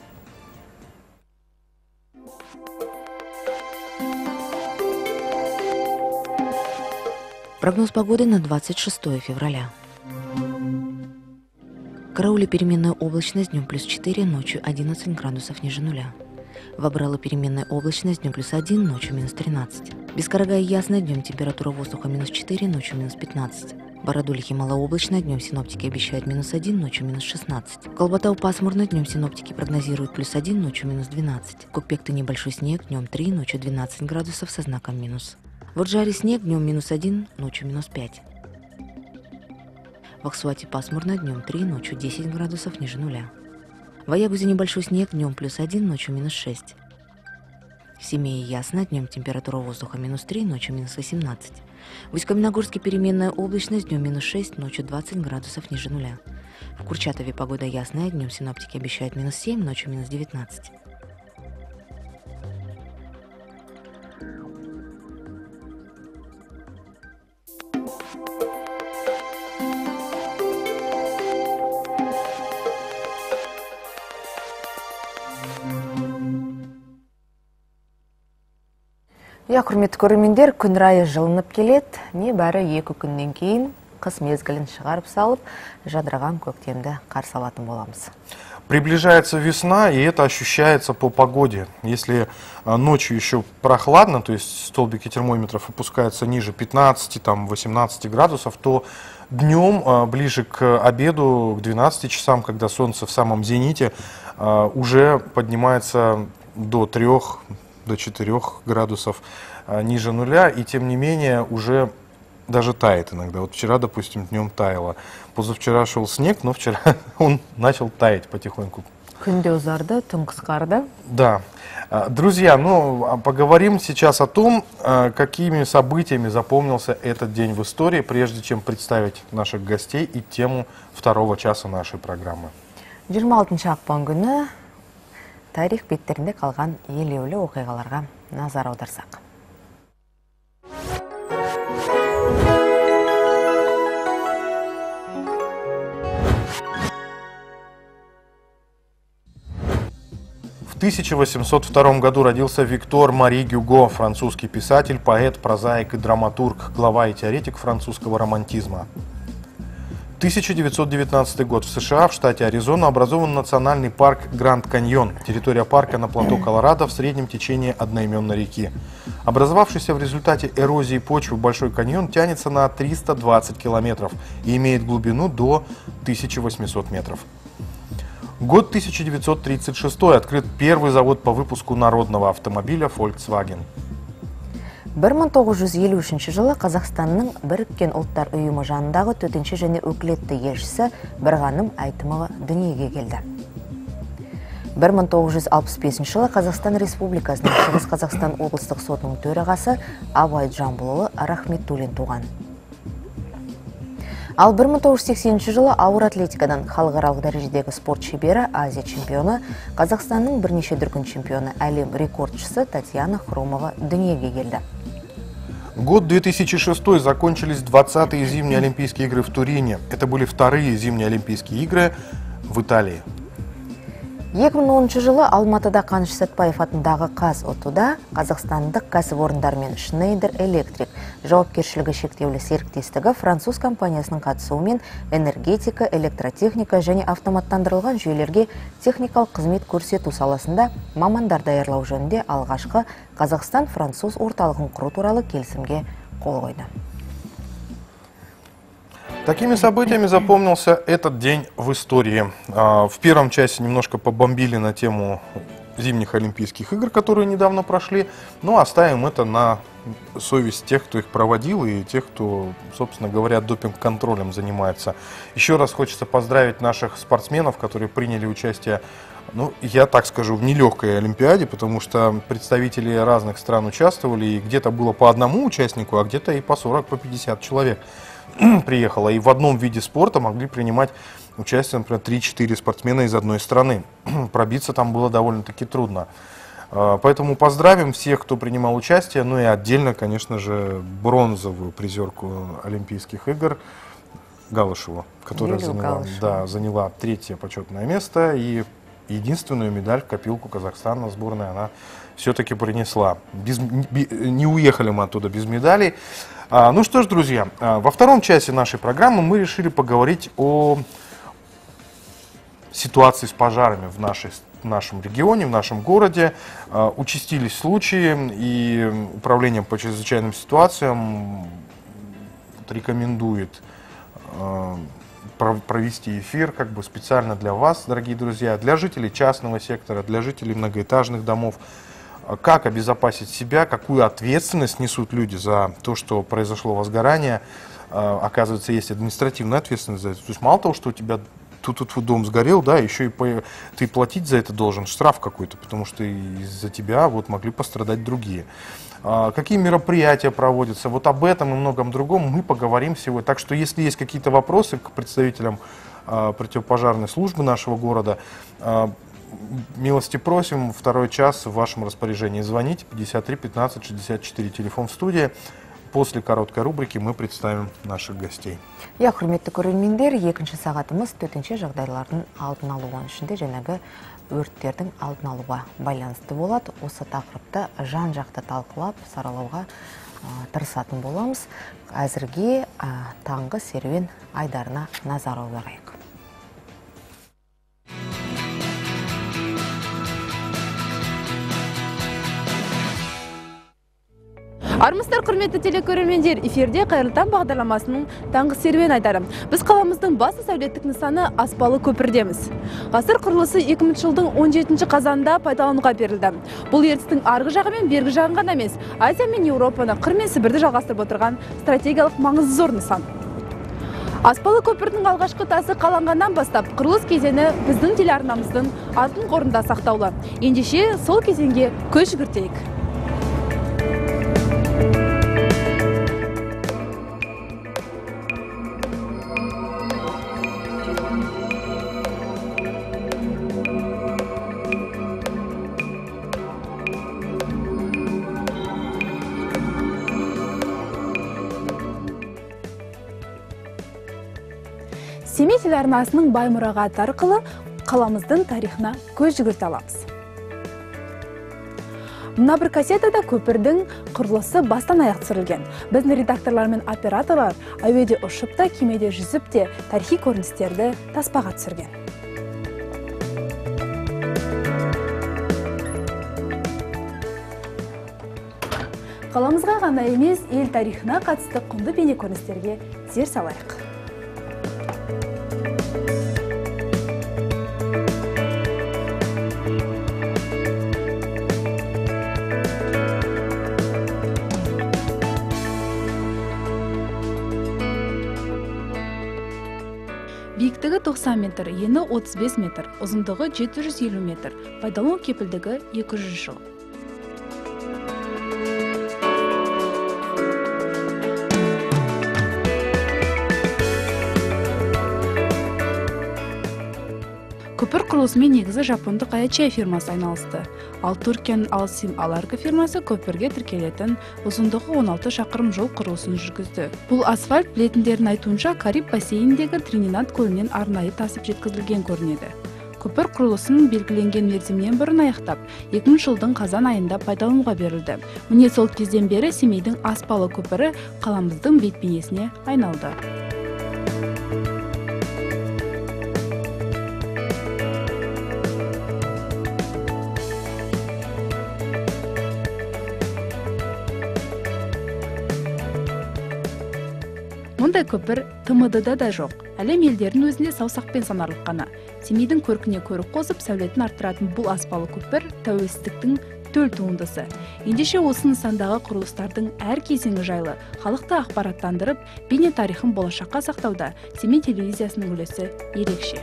Прогноз погоды на двадцать шестое февраля. Карауле переменная облачность, днем плюс четыре, ночью одиннадцать градусов ниже нуля. Вобрала переменная облачность, днем плюс один, ночью минус тринадцать. Бескорогая ясная, днем температура воздуха минус четыре, ночью минус пятнадцать. Бородулихи малооблачно, днем синоптики обещают минус один, ночью минус шестнадцать. Колбатау пасмурно, днем синоптики прогнозируют плюс один, ночью минус двенадцать. Кукпекты небольшой снег, днем три, ночью двенадцать градусов со знаком минус. В Оджаре снег, днем минус один, ночью минус пять. В Ахсуате пасмурно, днем три, ночью десять градусов ниже нуля. В Аягузе небольшой снег, днем плюс один, ночью минус шесть. В Семее ясно, днем температура воздуха минус три, ночью минус восемнадцать. В Усть-Каменогорске переменная облачность, днем минус шесть, ночью двадцать градусов ниже нуля. В Курчатове погода ясная, днем синоптики обещают минус семь, ночью минус девятнадцать. Я құрметті көрермендер, күн райы жылынып келет, не бәрі екі күннен кейін қыс мезгілін шығарып салып, жадыраған көктемді қарсы алатын боламыз. Приближается весна, и это ощущается по погоде. Если ночью еще прохладно, то есть столбики термометров опускаются ниже пятнадцати, там, восемнадцати градусов, то днем, ближе к обеду, к двенадцати часам, когда солнце в самом зените, уже поднимается до трех, до четырёх градусов ниже нуля, и тем не менее уже даже тает иногда. Вот вчера, допустим, днем таяло. Позавчера шел снег, но вчера он начал таять потихоньку. Күнде ұзарды, түн қысқарды. Да. Друзья, ну, поговорим сейчас о том, какими событиями запомнился этот день в истории, прежде чем представить наших гостей и тему второго часа нашей программы. жиырма алтыншы ақпан күні тарих беттерінде қалған елеулі оқиғаларға назар аударсақ. В тысяча восемьсот втором году родился Виктор Мари Гюго, французский писатель, поэт, прозаик и драматург, глава и теоретик французского романтизма. тысяча девятьсот девятнадцатый год. В США, в штате Аризона, образован национальный парк Гранд Каньон. Территория парка на плато Колорадо в среднем течении одноименной реки. Образовавшийся в результате эрозии почвы Большой каньон тянется на триста двадцать километров и имеет глубину до тысячи восьмисот метров. Год тысяча девятьсот тридцать шестой. Открыт первый завод по выпуску народного автомобиля Volkswagen. бір мың тоғыз жүз елу үшінші жылы Қазақстанның Біріккен ұлттар ұйымы жанындағы төтенше және өкілетті елшісі Бірғаным Әйтімова дүниеге келді. бір мың тоғыз жүз алпыс бесінші жылы Қазақстан Республикасының Шығыс Қазақстан облыстық сотының төрағасы Абай Жамбылұлы Рахметуллин туған. Ал бір мың тоғыз жүз сексенінші жылы ауыр атлетикадан халықаралық дәрежедегі спорт шебері, Азия чемпионы, Қазақстанның бірнеше дүркін чемпионы, әлем рекордшысы Татьяна Хромова дүниеге келді. Год две тысячи шестой закончились двадцатые зимние Олимпийские игры в Турине. Это были вторые зимние Олимпийские игры в Италии. екі мың оныншы жылы Алматыда Қаныш Сәтпаев атындағы Қазотуда қазақстандық кәсіпорындар мен Schneider Electric жауапкершілігі шектеулі серіктестігі француз компаниясының қатысуымен энергетика, электротехника және автоматтандырылған жүйелерге техникалық қызмет көрсету саласында мамандар даярлау жөнінде алғашқы Қазақстан-француз орталығын құру туралы келісімге қол қойды. Такими событиями запомнился этот день в истории. В первом часе немножко побомбили на тему зимних Олимпийских игр, которые недавно прошли, но оставим это на совесть тех, кто их проводил, и тех, кто, собственно говоря, допинг-контролем занимается. Еще раз хочется поздравить наших спортсменов, которые приняли участие, ну, я так скажу, в нелегкой Олимпиаде, потому что представители разных стран участвовали, и где-то было по одному участнику, а где-то и по сорок, по пятьдесят человек приехало. И в одном виде спорта могли принимать участие, например, три-четыре спортсмена из одной страны. Пробиться там было довольно-таки трудно. Поэтому поздравим всех, кто принимал участие, ну и отдельно, конечно же, бронзовую призерку Олимпийских игр Галышеву, которая заняла, да, заняла третье почетное место, и единственную медаль в копилку Казахстана сборная она все-таки принесла. Без, не уехали мы оттуда без медалей. А, ну что ж, друзья, во втором часе нашей программы мы решили поговорить о ситуации с пожарами в, нашей, в нашем регионе, в нашем городе. А, участились случаи, и Управление по чрезвычайным ситуациям рекомендует а, провести эфир как бы специально для вас, дорогие друзья, для жителей частного сектора, для жителей многоэтажных домов. Как обезопасить себя, какую ответственность несут люди за то, что произошло возгорание. Оказывается, есть административная ответственность за это. То есть мало того, что у тебя тут, тут дом сгорел, да, еще и по, ты платить за это должен, штраф какой-то, потому что из-за тебя вот могли пострадать другие. Какие мероприятия проводятся, вот об этом и многом другом мы поговорим сегодня. Так что если есть какие-то вопросы к представителям противопожарной службы нашего города, милости просим, второй час в вашем распоряжении. Звоните пятьдесят три пятнадцать шестьдесят четыре, телефон в студии. После короткой рубрики мы представим наших гостей. Я құрметті көрермендер, екінші сағатымыз төтенше жағдайлардың алдын алуын ішінде жәнегі өрттердің алдын алуға байланысты болады. Осы тақырыпты жан-жақты талқылап, саралауға тырысатын боламыз. Әзірге таңғы серуен айдарына назар аударайық. Армысыздар, құрметті телекөрермендер, эфирде Қайырлы таң бағдарламасының таңғы серуен айдары. Біз қаламыздың басты сәулеттік нысаны аспалы көпірдеміз. Ғасыр құрылысы екі мыңыншы жылдың он жетінші қазанында пайдалануға берілді. Бұл ертістің арғы жағы мен бергі жағын ғана емес, Азия мен Еуропаны, Қыр мен Сібірді жалғастырып отырған стратегиялық маңызы зор нысан. Аспалы көпірдің алғашқы тасы қаланғаннан бастап, құрылыс кезеңі біздің телеарнамыздың алтын қорында сақтаулы. Ендеше сол кезеңге көз жүгіртейік. Семей телеарнасының бай мұрағаты арқылы қаламыздың тарихына көз жүгірте аламыз. Мына бір кассетада көпірдің құрылысы бастан аяқ түсірілген. Біздің редакторлар мен операторлар әуеде ұшып та, кемеде жүзіп те тарихи көріністерді таспаға түсірген. Қаламызға ғана емес, ел тарихына қатысты құнды бейне көріністерге зер салайық. Биіктігі тоқсан метр, ені отыз бес метр, ұзындығы жеті жүз елу метр, пайдалану кепілдігі екі жүз жыл. Көпір құрылысымен негізі жапондық Аячай фирмасы айналысты. Ал Түркияның Алсим Аларга фирмасы көпірге тіркелетін ұзындығы он алты шақырым жол құрылысын жүргізді. Бұл асфальт білетіндердің айтуынша Кариб бассейніндегі Тринидад көлінен арнайы тасып жеткізілген көрінеді. Көпір құрылысын белгіленген мерзімнен бұрын аяқтап, екі мыңыншы жылдың қазан айында пайдалануға берілді. Міне сол кезден бері Семейдің аспалы көпірі қаламыздың бет-бейнесіне айналды. Мұндай көпір Т М Д-да да жоқ. Әлем елдерінің өзінде саусақпен санарлық қана. Семейдің көркіне көрік қосып, сәулетін арттыратын бұл аспалы көпір тәуелсіздіктің төл туындысы. Ендеше осы нысандағы құрылыстардың әр кезеңі жайлы халықты ақпараттандырып, бейне тарихын болашаққа сақтауда Семей телевизиясының үлесі ерекше.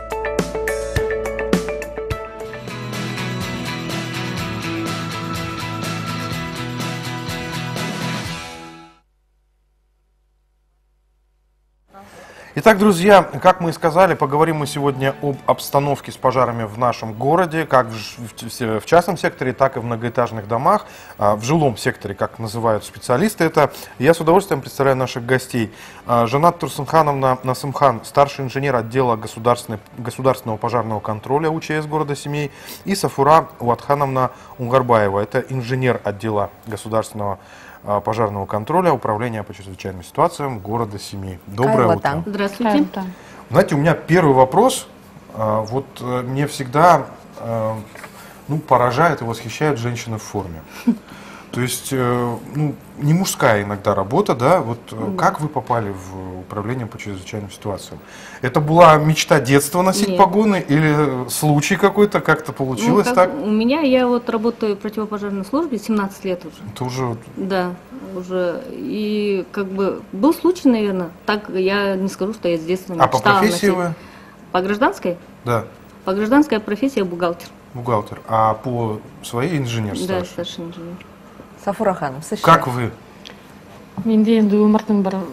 Итак, друзья, как мы и сказали, поговорим мы сегодня об обстановке с пожарами в нашем городе, как в, в частном секторе, так и в многоэтажных домах, в жилом секторе, как называют специалисты это. Я с удовольствием представляю наших гостей. Жанат Турсынхановна Насымхан, старший инженер отдела государственного пожарного контроля У Ч С города Семей, и Сафура Уатхановна Унгарбаева, это инженер отдела государственного пожарного контроля Управления по чрезвычайным ситуациям города Семей. Доброе утро. Здравствуйте. Знаете, у меня первый вопрос. Вот мне всегда ну, поражает и восхищает женщины в форме. То есть, ну, не мужская иногда работа, да? Вот как вы попали в Управление по чрезвычайным ситуациям? Это была мечта детства носить Нет. погоны или случай какой-то, как-то получилось ну, как так? У меня, я вот работаю в противопожарной службе семнадцать лет уже. Это уже... Да, уже. И как бы был случай, наверное. Так я не скажу, что я с детства А по мечтала профессии носить. вы? По гражданской? Да, По гражданской профессии бухгалтер. бухгалтер. А по своей инженер Да, старший? старший инженер. Сафура ханым, сіз ше? Как вы? Менде енді өмірдің бір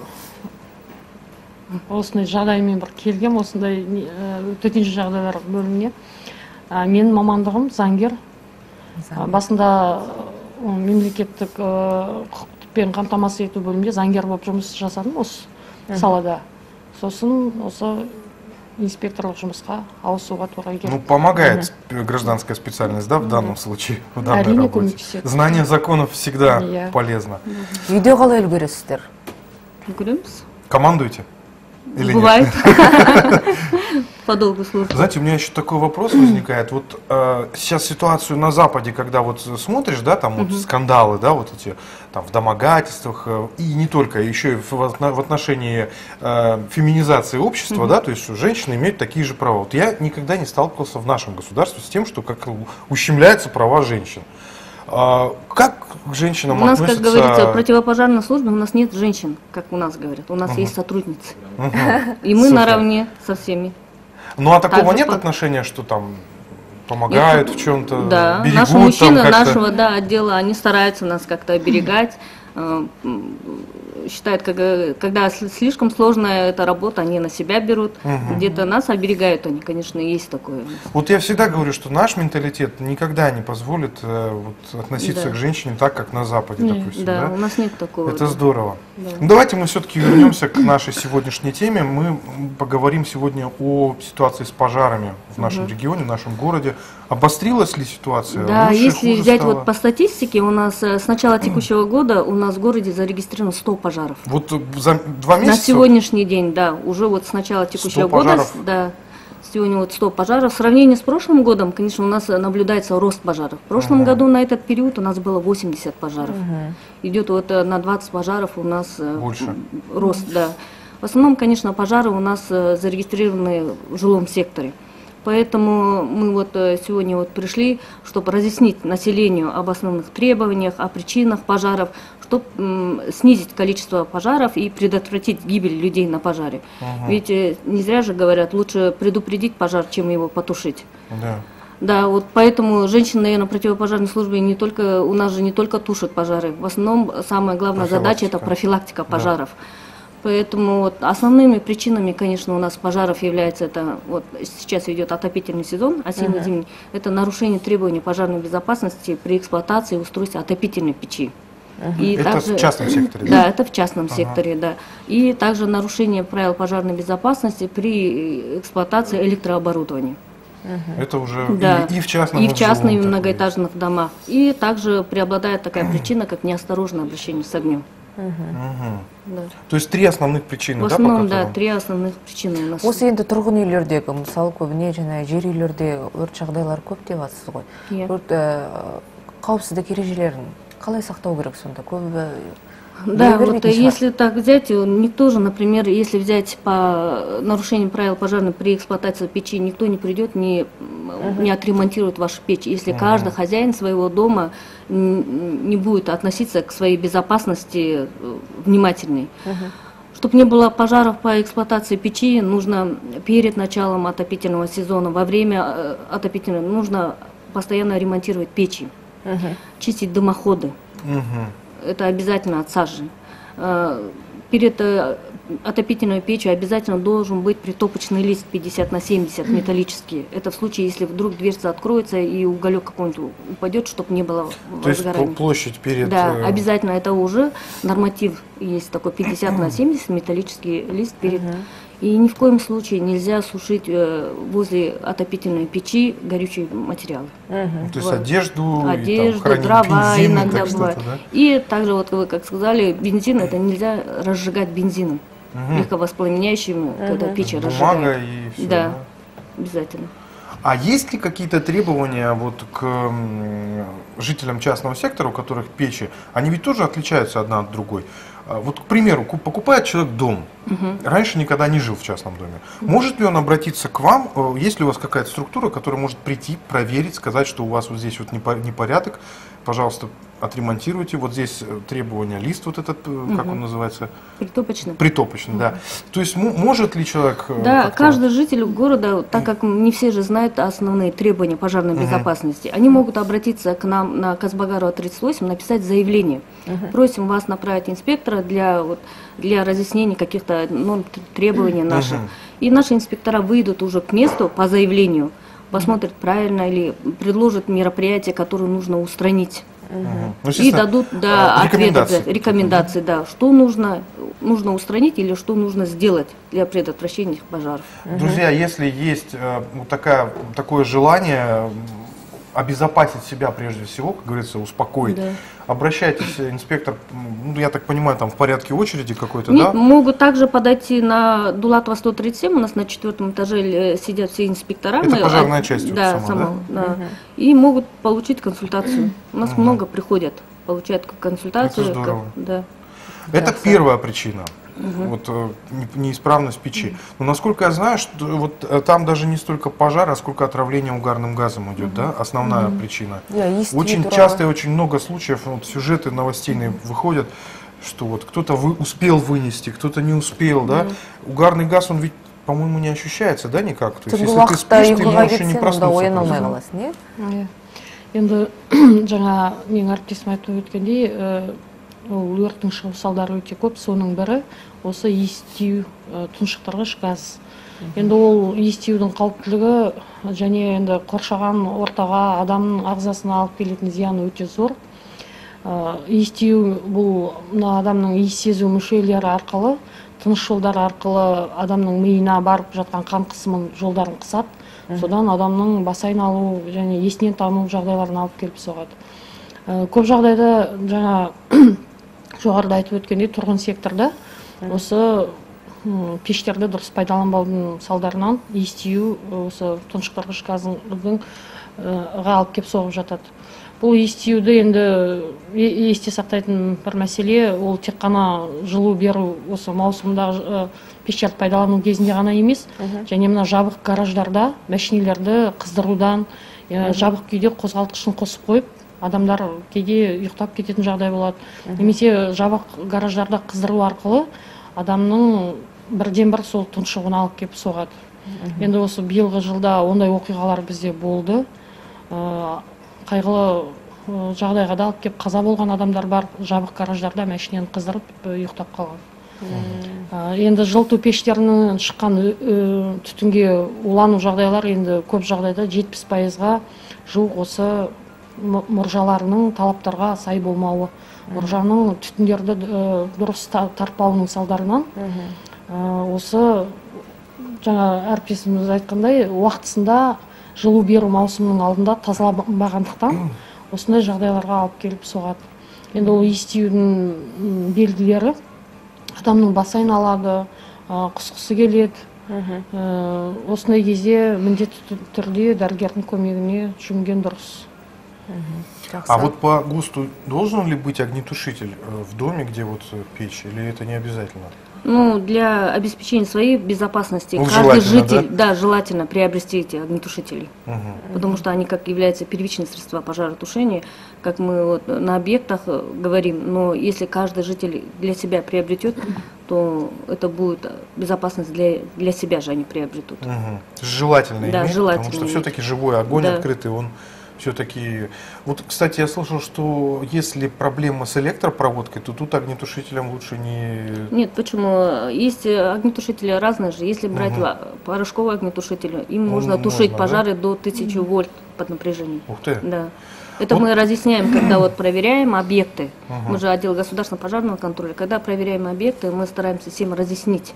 осындай жағдаймен бір келгем, осындай не, ә, төтенше жағдайлар бөліміне. Ә, Менің мамандығым заңгер. Ә, Басында ә, мемлекеттік ә, құқықпен қамтамасыз ету бөлімінде заңгер болып жұмыс жасадым осы салада. Сосын осы инспекторлық жұмысқа ауысуға тура келді. Ну, помогает гражданская специальность, да, в данном случае, в данной Әрине работе. көмектеседі. Знание законов всегда Иә. полезно. Үйде қалай үлгересіздер? Көреміз. Командуете? Или Бывает. нет? По долгу службы. Знаете, у меня еще такой вопрос возникает. Вот э, сейчас ситуацию на Западе, когда вот смотришь, да, там вот скандалы, да, вот эти там в домогательствах, э, и не только, еще и в, в отношении э, феминизации общества, да, то есть что женщины имеют такие же права. Вот я никогда не сталкивался в нашем государстве с тем, что как ущемляются права женщин. А как к женщинам У нас, относятся? как говорится, в противопожарной службе у нас нет женщин, как у нас говорят. У нас есть сотрудницы. Мгм. И мы Супер. наравне со всеми. Ну а такого Также нет по- отношения, что там помогают И- в чем-то, Да, берегут наши там мужчины как-то? нашего да, отдела, они стараются нас как-то оберегать. э, м, Считают, как- когда сли- слишком сложная эта работа, они на себя берут. Где-то нас оберегают они, конечно, есть такое. Вот я всегда говорю, что наш менталитет никогда не позволит э, вот, относиться Да. к женщине так, как на Западе, Не, допустим. Да, Да? у нас нет такого. Это да. здорово. Да. Ну, давайте мы все-таки вернемся к нашей сегодняшней теме. Мы поговорим сегодня о ситуации с пожарами в нашем регионе, в нашем городе. Обострилась ли ситуация? Да, Лучше, если хуже взять стало? вот по статистике, у нас э, с начала текущего года у нас в городе зарегистрировано сто пожаров. Вот э, за два месяца? На сегодняшний день, да, уже вот с начала текущего года, пожаров? да, сегодня вот сто пожаров. В сравнении с прошлым годом, конечно, у нас наблюдается рост пожаров. В прошлом году на этот период у нас было восемьдесят пожаров. Идет вот э, на двадцать пожаров у нас э, Больше. м, рост, да. В основном, конечно, пожары у нас э, зарегистрированы в жилом секторе. Поэтому мы вот э, сегодня вот пришли, чтобы разъяснить населению об основных требованиях, о причинах пожаров, чтобы снизить количество пожаров и предотвратить гибель людей на пожаре. Ведь э, не зря же говорят, лучше предупредить пожар, чем его потушить. Да. Да, вот поэтому женщины, наверное, противопожарной службе не только, у нас же не только тушат пожары. В основном самая главная задача – это Профилактика. профилактика пожаров. Поэтому вот основными причинами, конечно, у нас пожаров является это, вот сейчас идет отопительный сезон, осенне-зимний, uh-huh. это нарушение требований пожарной безопасности при эксплуатации устройства отопительной печи. Uh-huh. И это также, в частном секторе? Да, да это в частном uh-huh. секторе, да. И также нарушение правил пожарной безопасности при эксплуатации электрооборудования. Uh-huh. Это уже да. и, и в частном, и в частных и многоэтажных домах. И также преобладает такая uh-huh. причина, как неосторожное обращение с огнем. Угу. Угу. Да. То есть три основных причины, в основном, да, да, три основных причины у нас. Осы енді тұрғын үйлердегі, мысалы көбіне және жер үйлерде өрт жағдайлары көп деп жатсыз ғой. Yeah. Өрт қауіпсіздік ережелерін қалай сақтау керек сонда? Көбі Да, вот если так взять, никто же, например, если взять по нарушению правил пожарной при эксплуатации печи, никто не придет, не, uh-huh. не отремонтирует вашу печь, если uh-huh. каждый хозяин своего дома не будет относиться к своей безопасности внимательней. Uh-huh. Чтобы не было пожаров по эксплуатации печи, нужно перед началом отопительного сезона, во время отопительного, нужно постоянно ремонтировать печи, uh-huh. чистить дымоходы. Uh-huh. Это обязательно от сажи. Перед отопительной печью обязательно должен быть притопочный лист пятьдесят на семьдесят металлический. Это в случае, если вдруг дверца откроется и уголек какой-нибудь упадет, чтобы не было возгорания. То есть площадь перед... Да, обязательно. Это уже норматив есть такой пятьдесят на семьдесят металлический лист перед... Uh-huh. И ни в коем случае нельзя сушить возле отопительной печи горючие материалы. Uh-huh. То есть одежду, одежду, и, там, дрова бензин, иногда бывает. Да? И также, вот вы как сказали, бензин, это нельзя разжигать бензином, uh-huh. легковоспламеняющим, uh-huh. когда печь Бумага разжигают. И все, да, да, обязательно. А есть ли какие-то требования вот к жителям частного сектора, у которых печи, они ведь тоже отличаются одна от другой? Вот, к примеру, покупает человек дом, uh-huh. раньше никогда не жил в частном доме. Uh-huh. Может ли он обратиться к вам? Есть ли у вас какая-то структура, которая может прийти, проверить, сказать, что у вас вот здесь вот непорядок, пожалуйста, отремонтируйте, вот здесь требования, лист вот этот, uh-huh. как он называется? Притопочный. Притопочный, uh-huh. да. То есть может ли человек... Да, каждый житель города, так как не все же знают основные требования пожарной uh-huh. безопасности, они могут обратиться к нам на Казбагарова тридцать восемь, написать заявление. Uh-huh. Просим вас направить инспектора для, вот, для разъяснения каких-то норм требований наших. Uh-huh. И наши инспектора выйдут уже к месту по заявлению, посмотрят, правильно или предложат мероприятия, которые нужно устранить. Uh-huh. Ну, и дадут да, рекомендации. ответы, рекомендации, да, что нужно, нужно устранить или что нужно сделать для предотвращения пожаров. Uh-huh. Друзья, если есть э, вот такая, такое желание обезопасить себя прежде всего, как говорится, успокоить, да. обращайтесь, инспектор, ну, я так понимаю, там в порядке очереди какой-то, да? Могут также подойти на Дулатова сто тридцать семь, у нас на четвертом этаже сидят все инспектора. Это пожарная часть да, сама, сама, да? да. Угу. И могут получить консультацию. У нас угу. много приходят, получают консультацию. Это здорово. Как, да. Это да, первая причина. Угу. Вот неисправность печи. Но насколько я знаю, что вот там даже не столько пожар, а сколько отравление угарным газом идет, угу. да, основная угу. причина. Yeah, очень тура. часто и очень много случаев, вот сюжеты новостейные угу. выходят, что вот кто-то вы, успел вынести, кто-то не успел, угу. да. Угарный газ, он ведь, по-моему, не ощущается, да, никак. То есть, если ты спишь, ты можешь и не проснуться. Енді жаңа менің әріптесім айтып өткендей, ол өрттің шығу салдары өте көп, соның бірі осы иістеу, тұншықтырғыш газ. Енді ол иістеудің қауіптілігі және енді қоршаған ортаға адамның ағзасына алып келетін зияны өте зор. Иістеу бұл адамның иіс сезу мүшелері арқылы, тыныс жолдары арқылы адамның миына барып жатқан қан қысымын жолдарын қысады. Содан адамның басайын алу және есінен тану жағдайларына алып келіп соғады. Көп жағдайда жаңа жоғарыда айтып өткендей тұрғын секторда осы пештерді дұрыс пайдаланбаудың салдарынан иістеу осы тұншықтырғыш газдың алып келіп соғып жатады. Бұл иістеуді енді есте сақтайтын бір мәселе, ол тек қана жылу беру осы маусымда пештерді пайдалану кезінде ғана емес, және мына жабық гараждарда мәшинелерді қыздырудан, жабық күйде қозғалтқышын қосып қойып, адамдар кейде ұйықтап кететін жағдай болады. Немесе жабық гараждарда қыздыру арқылы адамның бірден бір сол тұншығуына алып келіп соғады. Енді осы биылғы жылда ондай оқиғалар бізде болды. Қайғылы жағдайға да алып келіп қаза болған адамдар бар, жабық гараждарда мәшинені қыздырып ұйықтап қалған. Енді жылыту пештерінен шыққан түтінге улану жағдайлар енді көп жағдайда жетпіс пайызға жуық осы мұржаларының талаптарға сай болмауы, мұржаның түтіндерді дұрыс тартпауының салдарынан осы жаңа әріптесіміз айтқандай уақытысында жылу беру маусымының алдында тазаланбағандықтан осындай жағдайларға алып келіп соғады. Енді ол иістеудің белгілері адамның басы айналады, құсқысы келеді. Осындай кезде міндетті түрде дәрігердің көмегіне жүгінген дұрыс. А вот по ГОСТу должен ли быть огнетушитель в доме, где вот печь, или это не обязательно? Ну, для обеспечения своей безопасности ну, каждый житель, да? Да, желательно приобрести эти огнетушители, угу. Потому что они как являются первичные средства пожаротушения, как мы вот на объектах говорим, но если каждый житель для себя приобретет, то это будет безопасность для, для себя же они приобретут. Угу. Желательно да, иметь, желательно потому что иметь. Все-таки живой огонь да. открытый, он все-таки... Вот, кстати, я слышал, что если проблема с электропроводкой, то тут огнетушителям лучше не... Нет, почему? Есть огнетушители разные же. Если брать угу. порошковый огнетушитель, им ну, можно тушить можно, пожары да? до тысячи вольт под напряжением. Ух ты! Да. Это вот. Мы разъясняем, когда вот проверяем объекты. Угу. Мы же отдел государственного пожарного контроля. Когда проверяем объекты, мы стараемся всем разъяснить,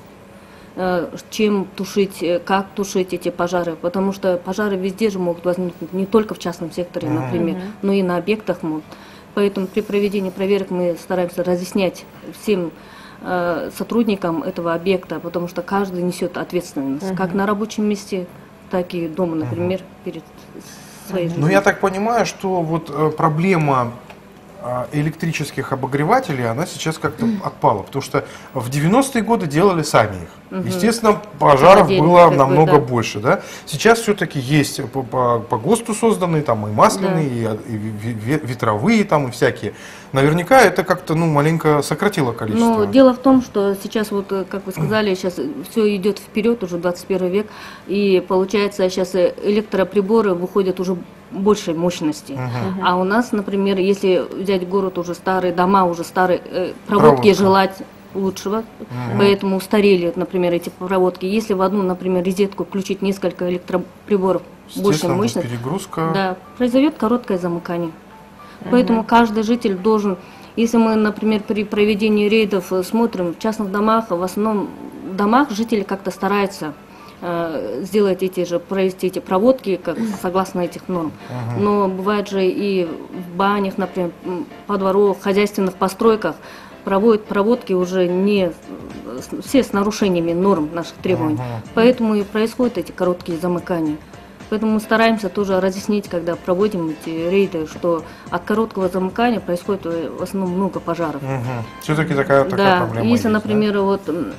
чем тушить, как тушить эти пожары, потому что пожары везде же могут возникнуть, не только в частном секторе, например, mm-hmm. но и на объектах могут. Поэтому при проведении проверок мы стараемся разъяснять всем э, сотрудникам этого объекта, потому что каждый несет ответственность, mm-hmm. как на рабочем месте, так и дома, например, mm-hmm. перед своей жизнью. Ну, я так понимаю, что вот э, проблема электрических обогревателей, она сейчас как-то mm. отпала, потому что в девяностые годы делали сами их. Mm-hmm. Естественно, пожаров Холодильник, было намного бы, да. больше. Да? Сейчас все-таки есть по, по, по ГОСТу созданные, там и масляные, да. и, и ветровые, там и всякие. Наверняка это как-то ну, маленько сократило количество. Но дело в том, что сейчас, вот, как вы сказали, сейчас все идет вперед, уже двадцать первый век, и получается, сейчас электроприборы выходят уже большей мощности. Uh-huh. А у нас, например, если взять город, уже старые дома, уже старые э, проводки Проводка. желать лучшего, uh-huh. поэтому устарели, например, эти проводки. Если в одну, например, розетку включить несколько электроприборов большей мощности, перегрузка. Да, произойдет короткое замыкание. Uh-huh. Поэтому каждый житель должен, если мы, например, при проведении рейдов смотрим, в частных домах, в основном в домах жители как-то стараются сделать эти же, провести эти проводки, как, согласно этих норм. Uh-huh. Но бывает же и в банях, например, по двору, в хозяйственных постройках проводят проводки уже не все с нарушениями норм наших требований. Uh-huh. Поэтому и происходят эти короткие замыкания. Поэтому мы стараемся тоже разъяснить, когда проводим эти рейды, что от короткого замыкания происходит в основном много пожаров. Uh-huh. Все-таки такая, такая да, проблема если, есть, например, да? вот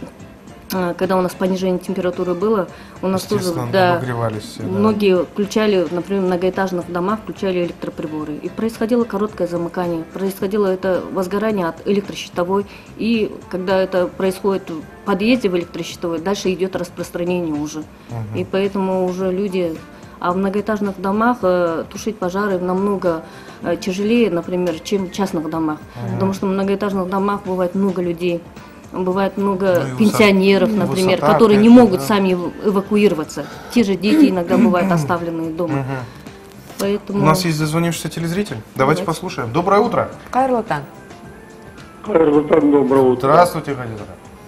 когда у нас понижение температуры было, у нас тоже да, все, да. многие включали, например, в многоэтажных домах включали электроприборы. И происходило короткое замыкание, происходило это возгорание от электрощитовой. И когда это происходит в подъезде в электрощитовой, дальше идет распространение уже. Угу. И поэтому уже люди... А в многоэтажных домах э, тушить пожары намного э, тяжелее, например, чем в частных домах. Угу. Потому что в многоэтажных домах бывает много людей. Бывает много ну, пенсионеров, высота, например, высота, которые конечно, не могут да. сами эвакуироваться. Те же дети иногда бывают оставленные дома. Угу. Поэтому... У нас есть дозвонившийся телезритель. Давайте Нет. послушаем. Доброе утро. Кайрлутан. Кайрлутан, доброе утро. Здравствуйте, Гадидра.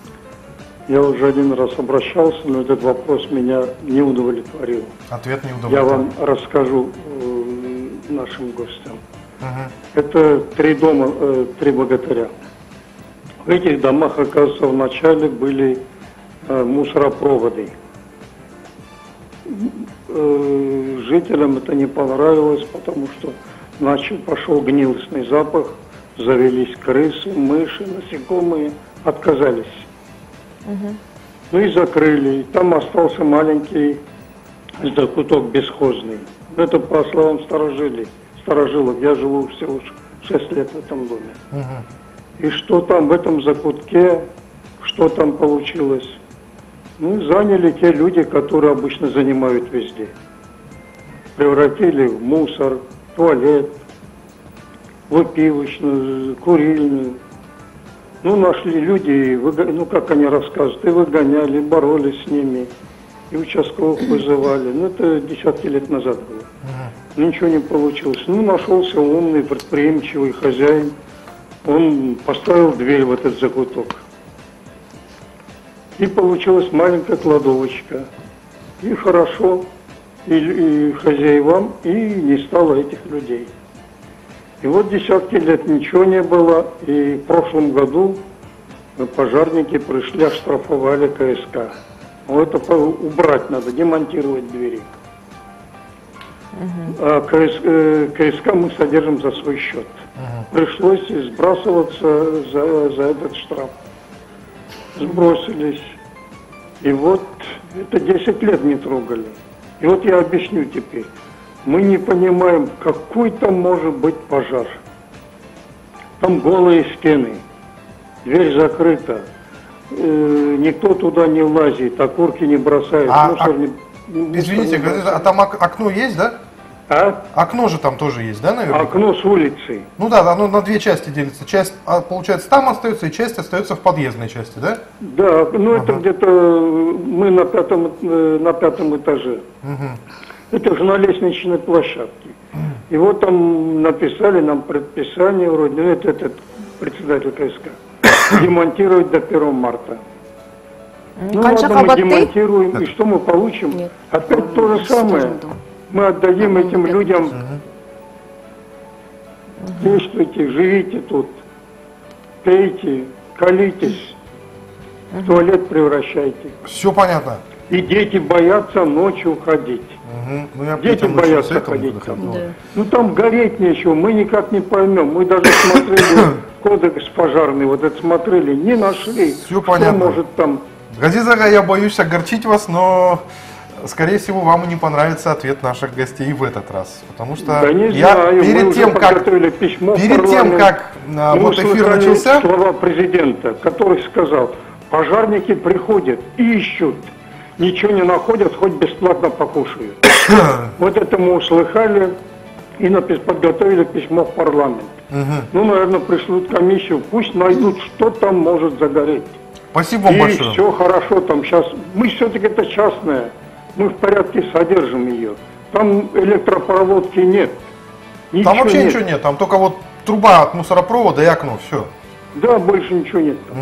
Я уже один раз обращался, но этот вопрос меня не удовлетворил. Ответ не удовлетворил. Я вам расскажу э, нашим гостям. Угу. Это три дома, э, три богатыря. В этих домах, оказывается, вначале были э, мусоропроводы. Э, жителям это не понравилось, потому что начал, пошел гнилостный запах, завелись крысы, мыши, насекомые, отказались. Угу. Ну и закрыли. И там остался маленький закуток бесхозный. Это по словам старожилей, старожилов. Я живу всего шесть лет в этом доме. Угу. И что там в этом закутке, что там получилось? Ну, заняли те люди, которые обычно занимают везде. Превратили в мусор, туалет, выпивочную, курильную. Ну, нашли люди, выго- ну, как они рассказывают, и выгоняли, боролись с ними, и участковых вызывали. Ну, это десятки лет назад было. Uh-huh. Ничего не получилось. Ну, нашелся умный, предприимчивый хозяин. Он поставил дверь в этот закуток. И получилась маленькая кладовочка. И хорошо, и, и хозяевам, и не стало этих людей. И вот десятки лет ничего не было, и в прошлом году пожарники пришли, оштрафовали КСК. Вот это убрать надо, демонтировать двери. Uh-huh. А КС, э, КСК мы содержим за свой счет. Uh-huh. Пришлось сбрасываться за, за этот штраф. Сбросились. И вот это десять лет не трогали. И вот я объясню теперь. Мы не понимаем, какой там может быть пожар. Там голые стены, дверь закрыта, э, никто туда не лазит, окурки не бросает. А, мусор а, не, мусор извините, не а там ок- окно есть, да? А? Окно же там тоже есть, да, наверное? Окно с улицы. Ну да, оно на две части делится. Часть, получается, там остается, и часть остается в подъездной части, да? Да, ну Ага. это где-то мы на пятом, э, на пятом этаже. Угу. Это же на лестничной площадке. И вот там написали нам предписание, вроде, ну это этот председатель КСК, демонтировать до первого марта. Ну Канша ладно, мы Хабатты? демонтируем, и что мы получим? Нет. Опять то же самое. Мы отдадим этим людям, действуйте, живите тут, пейте, колитесь, в туалет превращайте. Все понятно. И дети боятся ночью ходить. Угу. Ну, я Дети этим боятся с этим ходить. заходил. Да. Ну там гореть нечего, мы никак не поймем. Мы даже смотрели кодекс пожарный, вот это смотрели, не нашли. Всё Что понятно. может там. Газиза Ага, я боюсь огорчить вас, но, скорее всего, вам и не понравится ответ наших гостей в этот раз. Потому что Да не я знаю, мы перед уже тем, как, подготовили письмо в перед тем, парламент. как а, Мы вот эфир услышали начался, слова президента, который сказал, пожарники приходят, ищут, ничего не находят, хоть бесплатно покушают. Вот это мы услыхали и напис- подготовили письмо в парламент. Ну, наверное, пришлют комиссию, пусть найдут, что там может загореть. спасибо вам И большое. все хорошо там сейчас. Мы все-таки это частное, мы в порядке содержим ее. Там электропроводки нет. Ничего Там вообще нет. ничего нет, там только вот труба от мусоропровода и окно, все. Да, больше ничего нет. там.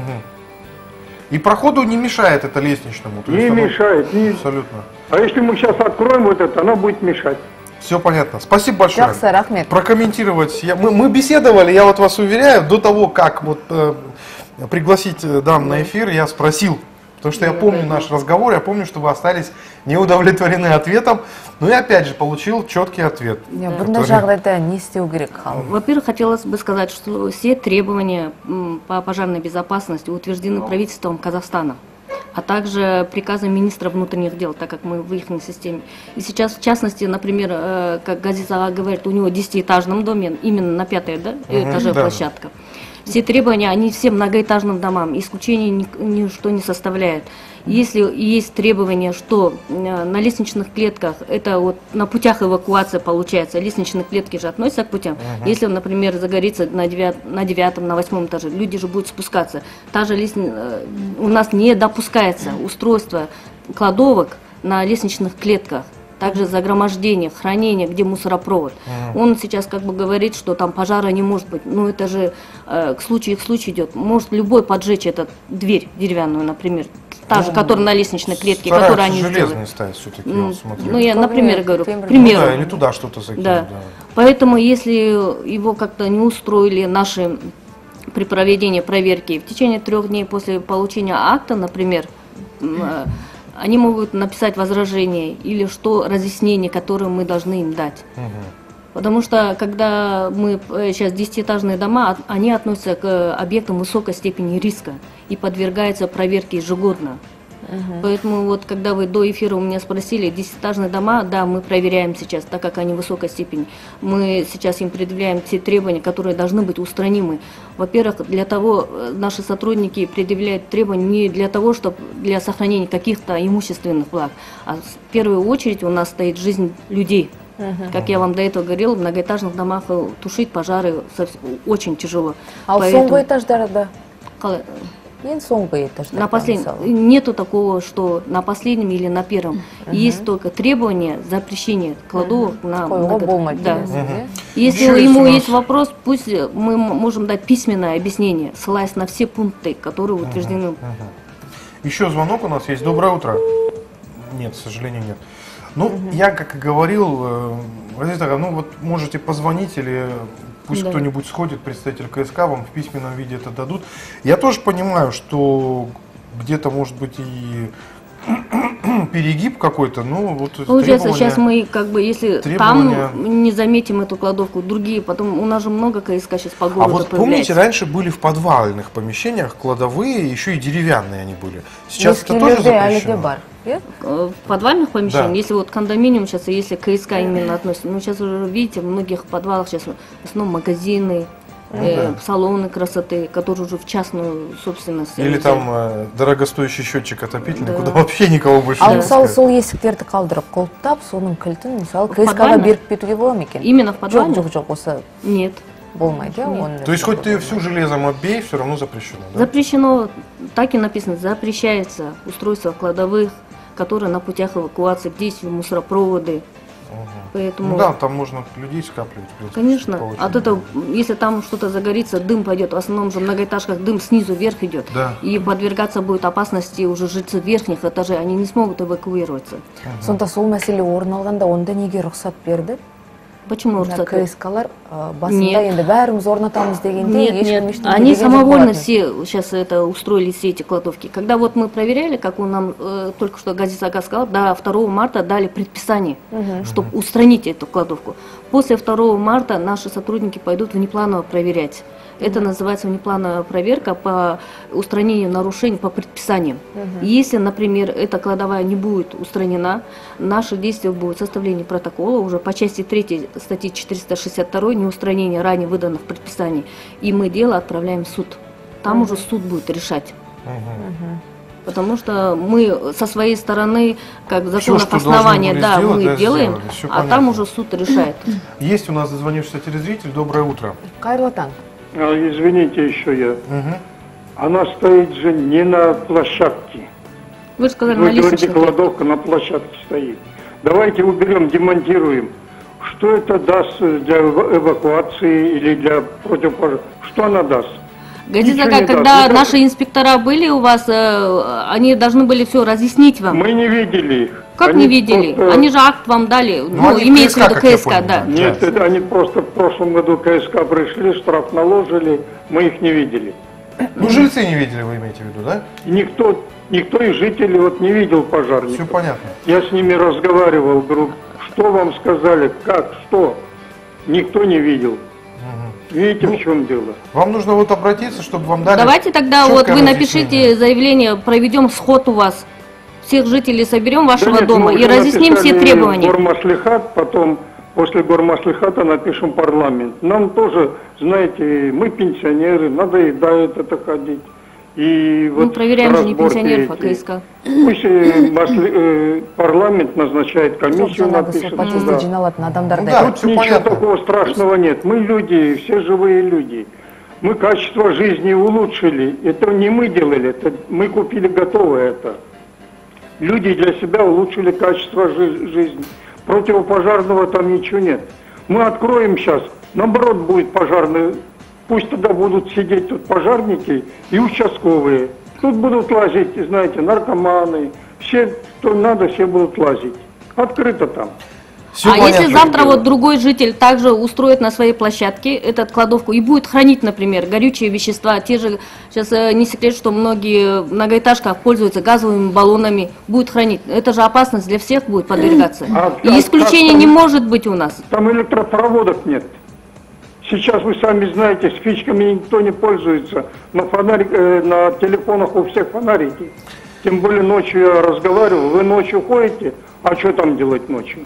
И проходу не мешает это лестничному. то Не есть оно- мешает. не- Абсолютно. А если мы сейчас откроем вот это, она будет мешать. Все понятно. Спасибо большое. Жақсы, рахмет. Прокомментировать. Я, мы, мы беседовали, я вот вас уверяю, до того, как вот э, пригласить э, дам на эфир, я спросил. Потому что я помню наш разговор, я помню, что вы остались не удовлетворены ответом. Ну и опять же получил четкий ответ. иә бұндай жағдайда не істеу керек халық? Во-первых, хотелось бы сказать, что все требования м, по пожарной безопасности утверждены правительством Казахстана, а также приказом министра внутренних дел, так как мы в их системе. И сейчас, в частности, например, э, как Газиза Ага говорит, у него в десятиэтажном доме, именно на пятой да, этаже да. площадка. Все требования, они все многоэтажным домам, исключения ни- ничто не составляет. Если есть требования, что э, на лестничных клетках, это вот на путях эвакуации получается, лестничные клетки же относятся к путям. Если, например, загорится на, девят, на девятом, на восьмом этаже, люди же будут спускаться. Та же лестни- э, у нас не допускается устройство кладовок на лестничных клетках. Также загромождение, хранение, где мусоропровод. Он сейчас как бы говорит, что там пожара не может быть. Но это же э, к случаю к случаю идет. Может любой поджечь эту дверь деревянную, например, та же, которая на лестничной клетке, которую они железные сделали. ставить все-таки, М, вот смотрю. Ну, я, например, говорю, к Ну Ну примеру. да, или туда что-то закинуть. Да. Да. Поэтому, если его как-то не устроили наши при проведении проверки в течение трех дней после получения акта, например, м, э, они могут написать возражение или что разъяснение, которое мы должны им дать. Потому что когда мы э, сейчас десятиэтажные дома, от- они относятся к э, объектам высокой степени риска и подвергаются проверке ежегодно. Поэтому вот когда вы до эфира у меня спросили, десятиэтажные дома, да, мы проверяем сейчас, так как они высокой степени. Мы сейчас им предъявляем те требования, которые должны быть устранимы. Во-первых, для того э, наши сотрудники предъявляют требования не для того, чтобы для сохранения каких-то имущественных благ, а в первую очередь у нас стоит жизнь людей. Как я вам до этого говорила, в многоэтажных домах э, тушить пожары совс- очень тяжело. Ал Поэтому- соңғы этаждарда? Кала- Ең соңғы этаж. На последнем нету такого, что на последнем или на первом. Есть только требование запрещения кладовок на Коюға много- болмайды Да. дейсіз, иә? Если Еще есть ему у нас- есть вопрос, пусть мы м- можем дать письменное объяснение, ссылаясь на все пункты, которые утверждены. Еще звонок у нас есть. Доброе утро. Нет, к сожалению, нет. Ну, я, как и говорил, э, Газета, ну вот можете позвонить или пусть Да. кто-нибудь сходит, представитель КСК, вам в письменном виде это дадут. Я тоже понимаю, что где-то может быть и перегиб какой-то, ну вот Получается, требования- сейчас мы как бы, если требования- там не заметим эту кладовку, другие, потом у нас же много КСК сейчас по А городу вот помните, появляется. раньше были в подвальных помещениях кладовые, еще и деревянные они были. Сейчас это тоже Ескилерде әлі де запрещено? бар, иә? Э, В подвальных помещениях, Да. если вот кондоминиум сейчас, если КСК именно относится, ну сейчас уже видите, в многих подвалах сейчас в основном магазины, э, салоны красоты, которые уже в частную собственность. Или взяли. там э, дорогостоящий счетчик отопительный, Да. куда вообще никого больше Ал не мысалы пускают. сол есіктерді қалдырып құлыптап, соның кілтін мысалы КСК-ға подвальных? беріп кетуге бола ма екен? Именно в Жоқ, подвальных? жоқ, жоқ, осы Нет. болмайды, иә? оның То есть несі хоть ты болады. всю железом обей, все равно запрещено, да? Запрещено, так и написано, запрещается устройство кладовых, которые на путях эвакуации, где есть мусоропроводы. Поэтому, Ну да, там можно людей скапливать, в принципе. конечно, по очереди. от этого, если там что-то загорится, дым пойдет. В основном же в многоэтажках дым снизу вверх идет. Да. И подвергаться будет опасности уже жильцы верхних этажей, они не смогут эвакуироваться. Сонда сол мәселе орын алғанда онда неге рұқсат берді? Почему Мына рұқсат? КСК-лар ә, басында Нет. енді бәріміз орнатамыз дегенде Нет, ешкім нет, ештеңе они деген жоқ самовольно болатын. все сейчас это устроили, все эти кладовки. Когда вот мы проверяли, как он нам э, только что Газиз Ага сказал, до второго марта дали предписание, чтобы устранить эту кладовку. После второго марта наши сотрудники пойдут внепланово проверять. Это называется внеплановая проверка по устранению нарушений по предписаниям. Если, например, эта кладовая не будет устранена, наши действия будут составление протокола уже по части третьей статьи четыреста шестьдесят два неустранение ранее выданных предписаний. И мы дело отправляем в суд. Там уже суд будет решать. Потому что мы со своей стороны, как законных что оснований, должны были да, сделать, мы да, делаем, сделали. Всё а там понятно. уже суд решает. Есть у нас дозвонившийся телезритель. Доброе утро. Қайырлы таң. А, извините еще я. Мгм. Она стоит же не на площадке. Вы же сказали, Вы на говорите, лестничной. кладовка на площадке стоит. Давайте уберем, демонтируем. Что это даст для эва- эвакуации или для противопожарной? Что она даст? Газиз Ничего Ага, не когда даст. Вы наши инспектора были у вас, э, они должны были все разъяснить вам. Мы не видели их. Как Они не видели? просто- Они же акт вам дали, ну, они в имеется в КСК, виду как я КСК, понял, да. да. Нет, это они просто в прошлом году КСК пришли, штраф наложили, мы их не видели. Ну, жильцы не видели, вы имеете в виду, да? И никто, никто из жителей вот не видел пожарников. Все понятно. Я с ними разговаривал, говорю, что вам сказали, как, что? Никто не видел. Видите, в чем дело? Вам нужно вот обратиться, чтобы вам дали Давайте тогда вот четкое вы разъяснение. напишите заявление, проведем сход у вас. Всех жителей соберем вашего Да нет, дома мы и уже разъясним все написали требования. Гормаслихат, потом после гормаслихата напишем парламент. Нам тоже, знаете, мы пенсионеры, надоедает это ходить. И Мы вот проверяем же не разборки пенсионеров, а эти. КСК. Пусть э, масли- э, парламент назначает Жоқ, комиссию, жаңағы сол напишет подъезде туда. жиналатын адамдарды Ну да, айтады. Тут всё ничего понятно. такого страшного нет. Мы люди, все живые люди. Мы качество жизни улучшили. Это не мы делали, это мы купили готовое это. Люди для себя улучшили качество жи- жизни. Противопожарного там ничего нет. Мы откроем сейчас, наоборот будет пожарный. Пусть тогда будут сидеть тут пожарники и участковые. Тут будут лазить, знаете, наркоманы. Все, кто надо, все будут лазить. Открыто там. Всё А понятно. если завтра вот другой житель также устроит на своей площадке эту кладовку и будет хранить, например, горючие вещества, те же, сейчас э, не секрет, что многие в многоэтажках пользуются газовыми баллонами, будет хранить. Это же опасность для всех будет подвергаться. А И как- исключения как не там- может быть у нас. Там электропроводов нет. Сейчас вы сами знаете, спичками никто не пользуется. На, фонарик, э, на телефонах у всех фонарики. Тем более ночью я разговаривал. Вы ночью ходите, а что там делать ночью?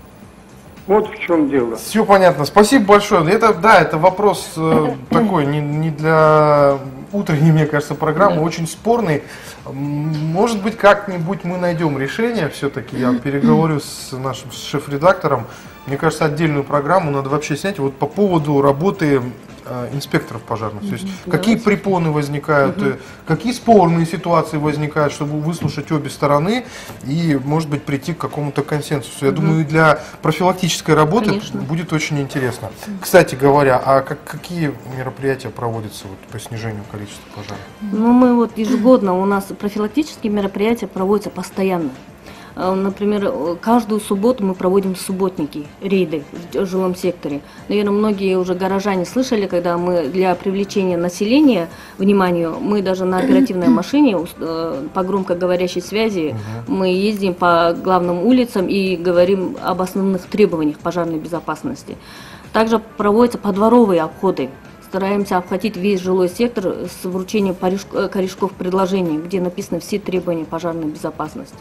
Вот в чем дело. Все понятно. Спасибо большое. Это, да, это вопрос э, такой, не, не для утренней, мне кажется, программы, очень спорный. М, Может быть, как-нибудь мы найдем решение все-таки. Я переговорю с нашим шеф-редактором. Мне кажется, отдельную программу надо вообще снять вот по поводу работы э, инспекторов пожарных. То есть Мгм. какие Давайте. препоны возникают, Мгм. э, какие спорные ситуации возникают, чтобы выслушать обе стороны и, может быть, прийти к какому-то консенсусу. Я Мгм. думаю, для профилактической работы Конечно. будет очень интересно. Кстати говоря, а как, какие мероприятия проводятся вот, по снижению количества пожаров? Ну, мы вот ежегодно, у нас профилактические мероприятия проводятся постоянно. Э, Например, э, каждую субботу мы проводим субботники, рейды в жилом секторе. Наверное, многие уже горожане слышали, когда мы для привлечения населения вниманию, мы даже на оперативной машине ус- э, по громкоговорящей связи мы ездим по главным улицам и говорим об основных требованиях пожарной безопасности. Также проводятся подворовые обходы. Стараемся обхватить весь жилой сектор с вручением париж- э, корешков предложений, где написаны все требования пожарной безопасности.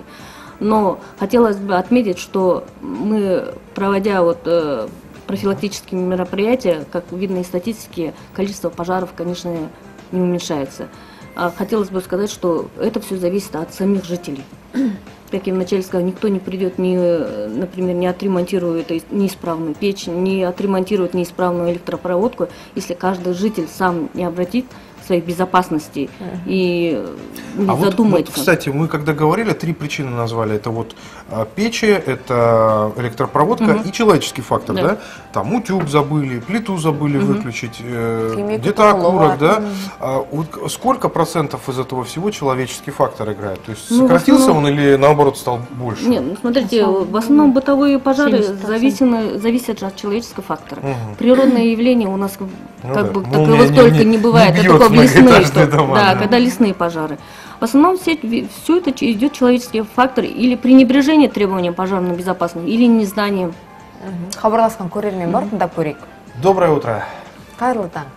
Но хотелось бы отметить, что мы, проводя вот, э, профилактические мероприятия, как видно из статистики, количество пожаров, конечно, не уменьшается. А хотелось бы сказать, что это все зависит от самих жителей. Как я вначале сказала, никто не придет, не, э, например, не отремонтирует ис- неисправную печь, не отремонтирует неисправную электропроводку, если каждый житель сам не обратит своей безопасности и э, не А вот, задумается. вот, кстати, мы когда говорили, три причины назвали. Это вот а, печи, это электропроводка Мгм. и человеческий фактор, да? Да. Там утюг забыли, плиту забыли Мгм. выключить, э, Химию где-то какого-то окурок, да? Мгм. А вот сколько процентов из этого всего человеческий фактор играет? То есть Ну, в сократился основном- он или наоборот стал больше? Нет, ну смотрите, В основном, в основном бытовые пожары семьдесят процентов. зависят, зависят от человеческого фактора. Мгм. Природное явление у нас как Ну как да. бы Молния таковых не- только не- не бывает, не это бьет только в лесные, многоэтажные что- дома, да, да. когда лесные пожары. В основном все, все это ч- идет человеческий фактор или пренебрежение требованиям пожарной безопасности, или незнанием. Хабарласқан көрермен бар, тыңдап көрейік. Доброе утро. Қайырлы таң.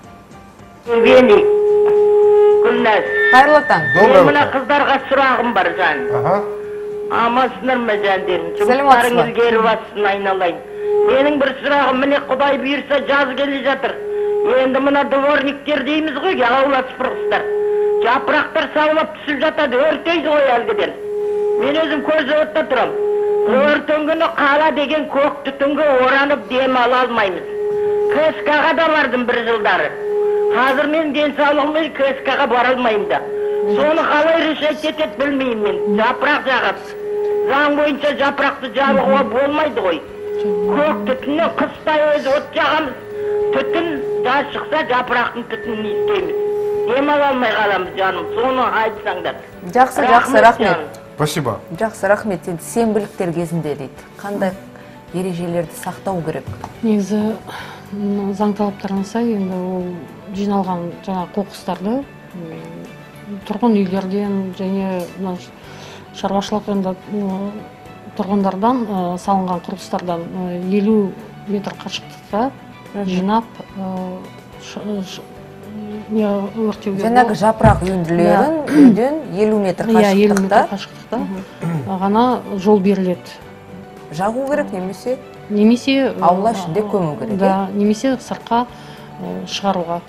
Вени, Гүлназ, Қайырлы таң. Доброе мен мына утро. қыздарға сұрағым бар жан. Ага. Амансыңдар ма жандерім? Сәлеметсіз ба? Жұмыстарыңыз келіп жатсын айналайын. Менің бір сұрағым, міне Құдай бұйырса жаз келе жатыр. Енді мына дворниктер дейміз ғой, аула сыпырғыштар. Жапырақтар саулап түсіп жатады, өртейді ғой әлгіден. Мен өзім көз отта тұрам. Өртенгені қала деген көк түтінге оранып дем ала алмаймыз. КСК-ға да бардым бір жылдары. Қазір мен денсаулығыммен КСК-ға бара алмаймын да. Соны қалай решать етеді білмеймін мен. Жапырақ жағып. Заң бойынша жапырақты жабуға болмайды ғой. Көк түтіннен қыстай өзі от жағамыз. Түтін жаз шықса жапырақтың түтінін иіскейміз. Дем ала алмай қаламыз жаным. Соны айтсаңдар. Жақсы, жақсы, рахмет. жаным. Спасибо. Жақсы, рахмет. Енді сенбіліктер кезінде дейді. Қандай ережелерді сақтау керек? негізі м, заң талаптарына сай енді ол жиналған жаңағы қоқыстарды м, тұрғын үйлерден және мына ш- шаруашылық енді м, тұрғындардан ы, салынған құрылыстардан ы, елу метр қашықтықта жинап ы, ш- ш- не өртеуге Жаңағы жапырақ үйінділерін үйден елу метр иә елу метр қашықтықта қашықтықта ғана жол беріледі. жағу керек немесе Немесе аула ы, ішінде көму керек, да, немесе сыртқа ы, шығаруға.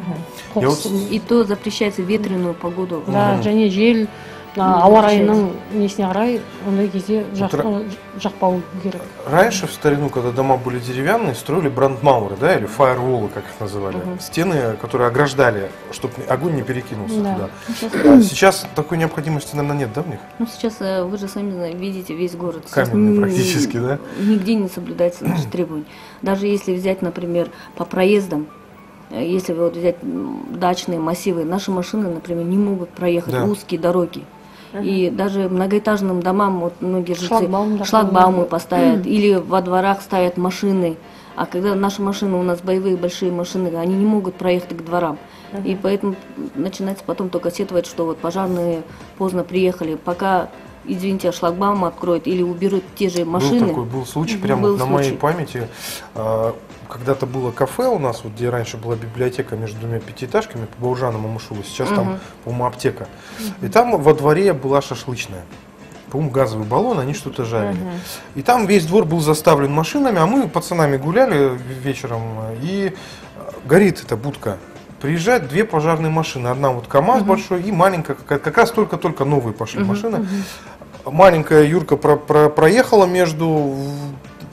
Я вот- Қоқыс- И то запрещается в ветреную погоду. да, және жел мына ауа райының несіне қарай ондай кезде жақ- Вот ы, жақпау керек. Раньше, в старину, когда дома были деревянные, строили брандмауры, да, или фаерволы, как их называли. Стены, которые ограждали, чтобы огонь не перекинулся Да. туда. Сейчас, А сейчас такой необходимости, наверное, нет, да, в них? ну, сейчас э, вы же сами зна- видите весь город. Сейчас Каменный н- практически, да? Нигде не соблюдается наши требования. Даже если взять, например, по проездам, э, если вот взять м, дачные массивы, наши машины, например, не могут проехать Да. узкие дороги. И даже многоэтажным домам вот многие жильцы Шлагбаум шлагбаумы такой. поставят или во дворах ставят машины. А когда наши машины, у нас боевые большие машины, они не могут проехать к дворам. И поэтому начинается потом только сетовать, что вот пожарные поздно приехали. Пока, извините, шлагбаум откроют или уберут те же машины. Был такой, был случай, прямо Был вот на моей случай. памяти. А, когда-то было кафе у нас, вот, где раньше была библиотека между двумя пятиэтажками по Баужану Мамушулу, сейчас там, Мгм. по-моему, аптека. И там во дворе была шашлычная. По-моему, газовый баллон, они что-то жарили. И там весь двор был заставлен машинами, а мы пацанами гуляли вечером, и горит эта будка. Приезжают две пожарные машины. Одна вот КАМАЗ большой и маленькая, как, как раз только-только новые пошли машины. Маленькая Юрка про- про- проехала между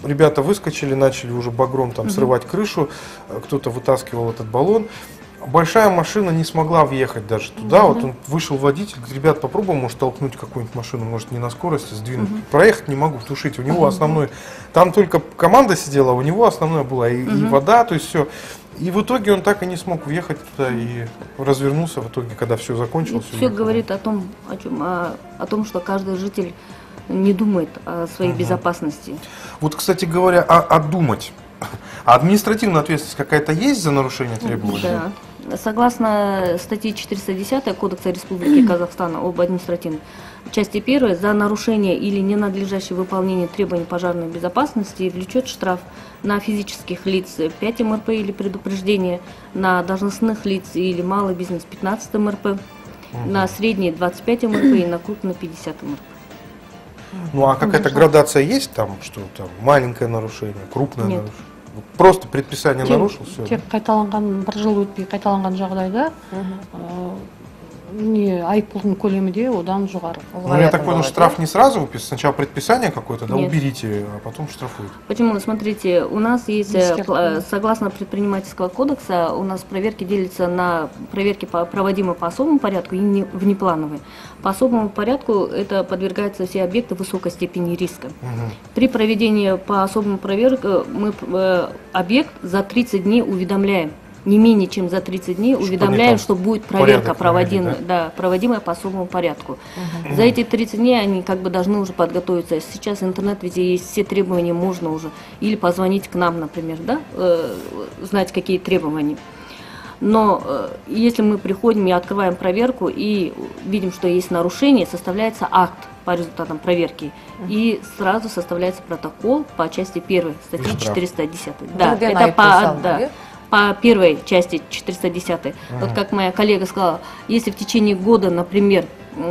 ребята выскочили, начали уже багром там срывать крышу, кто-то вытаскивал этот баллон. Большая машина не смогла въехать даже туда. Mm-hmm. Вот он вышел водитель, говорит, ребят, попробуем, может, толкнуть какую-нибудь машину, может, не на скорости, сдвинуть. Mm-hmm. Проехать не могу, тушить. У него mm-hmm. основной, там только команда сидела, а у него основная была и, mm-hmm. и вода, то есть все. И в итоге он так и не смог въехать туда и развернулся в итоге, когда все закончилось. Все ехал. Говорит о том, о чем, о, о том, что каждый житель не думает о своей mm-hmm. безопасности. Вот, кстати говоря, о, о думать. А административная ответственность какая-то есть за нарушение требований? Да. Согласно статье четыреста десятой Кодекса Республики Казахстан об административной части первой, за нарушение или ненадлежащее выполнение требований пожарной безопасности влечет штраф на физических лиц пять эм эр пэ или предупреждение, на должностных лиц или малый бизнес пятнадцать эм эр пэ, угу. на средние двадцать пять эм эр пэ и на крупные пятьдесят эм эр пэ. Ну а какая-то градация есть там, что там маленькое нарушение, крупное Нет. нарушение? Просто предписание нарушил, все. Тек қайталанған, бір жыл өтпей қайталанған жағдайда не айыппұлдың көлемі де одан жоғары. Ну, я так понял, штраф не сразу выписывается, сначала предписание какое-то, да, Нет. уберите, а потом штрафуют. Почему? Смотрите, у нас есть, согласно предпринимательского кодекса, у нас проверки делятся на проверки, проводимые по особому порядку и не, внеплановые. По особому порядку это подвергаются все объекты высокой степени риска. Угу. При проведении по особому проверке мы э, объект за тридцать дней уведомляем. Не менее чем за тридцать дней уведомляем, что будет проверка проводимая, да? Да, проводимая по особому порядку. Угу. За эти тридцать дней они как бы должны уже подготовиться. Сейчас интернет везде есть, все требования можно уже. Или позвонить к нам, например, да, э, знать, какие требования. Но э, если мы приходим и открываем проверку и видим, что есть нарушение, составляется акт по результатам проверки. Uh-huh. И сразу составляется протокол по части первой статьи четыреста десятой. Да, да, это по, да, по первой части четыреста десятой. Uh-huh. Вот как моя коллега сказала, если в течение года, например,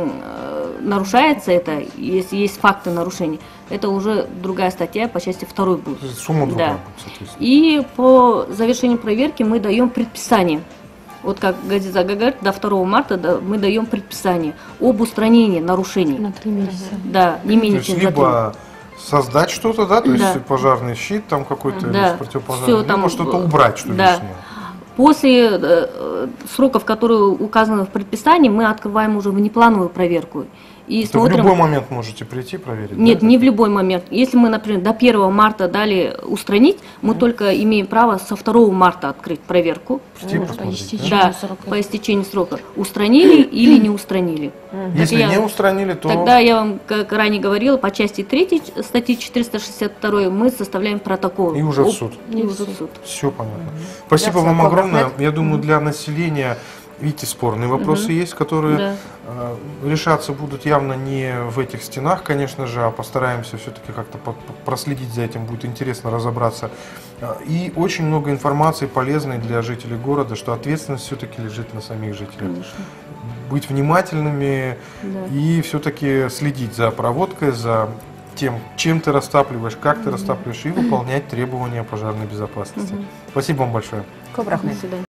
нарушается это, если есть факты нарушений, это уже другая статья по части второй будет. Сумма другая, да. И по завершению проверки мы даем предписание. Вот как Газиза говорит, до второго марта мы даем предписание об устранении нарушений. На три месяца. Да, не менее чем за три. Либо создать что-то, да, то да. есть пожарный щит там какой-то, да. противопожарный, либо что-то убрать, что да. лишнее. После э, сроков, которые указаны в предписании, мы открываем уже внеплановую проверку. И Это смотрим... в любой момент можете прийти проверить? Нет, да? не в любой момент. Если мы, например, до первого марта дали устранить, мы mm-hmm. только имеем право со второго марта открыть проверку. Прийти, посмотреть, да, да, по истечению срока. Устранили или не устранили. Mm-hmm. Если я, не устранили, то... Тогда я вам, как ранее говорила, по части третьей статьи четыреста шестьдесят второй мы составляем протокол. И уже в суд. И уже в суд. Все понятно. Mm-hmm. Спасибо вам огромное. Я думаю, для населения... Видите, спорные вопросы угу. есть, которые да. э, решаться будут явно не в этих стенах, конечно же, а постараемся все-таки как-то проследить за этим, будет интересно разобраться. И очень много информации полезной для жителей города, что ответственность все-таки лежит на самих жителях. Конечно. Быть внимательными да. и все-таки следить за проводкой, за тем, чем ты растапливаешь, как ты растапливаешь, и выполнять требования пожарной безопасности. Угу. Спасибо вам большое. До свидания.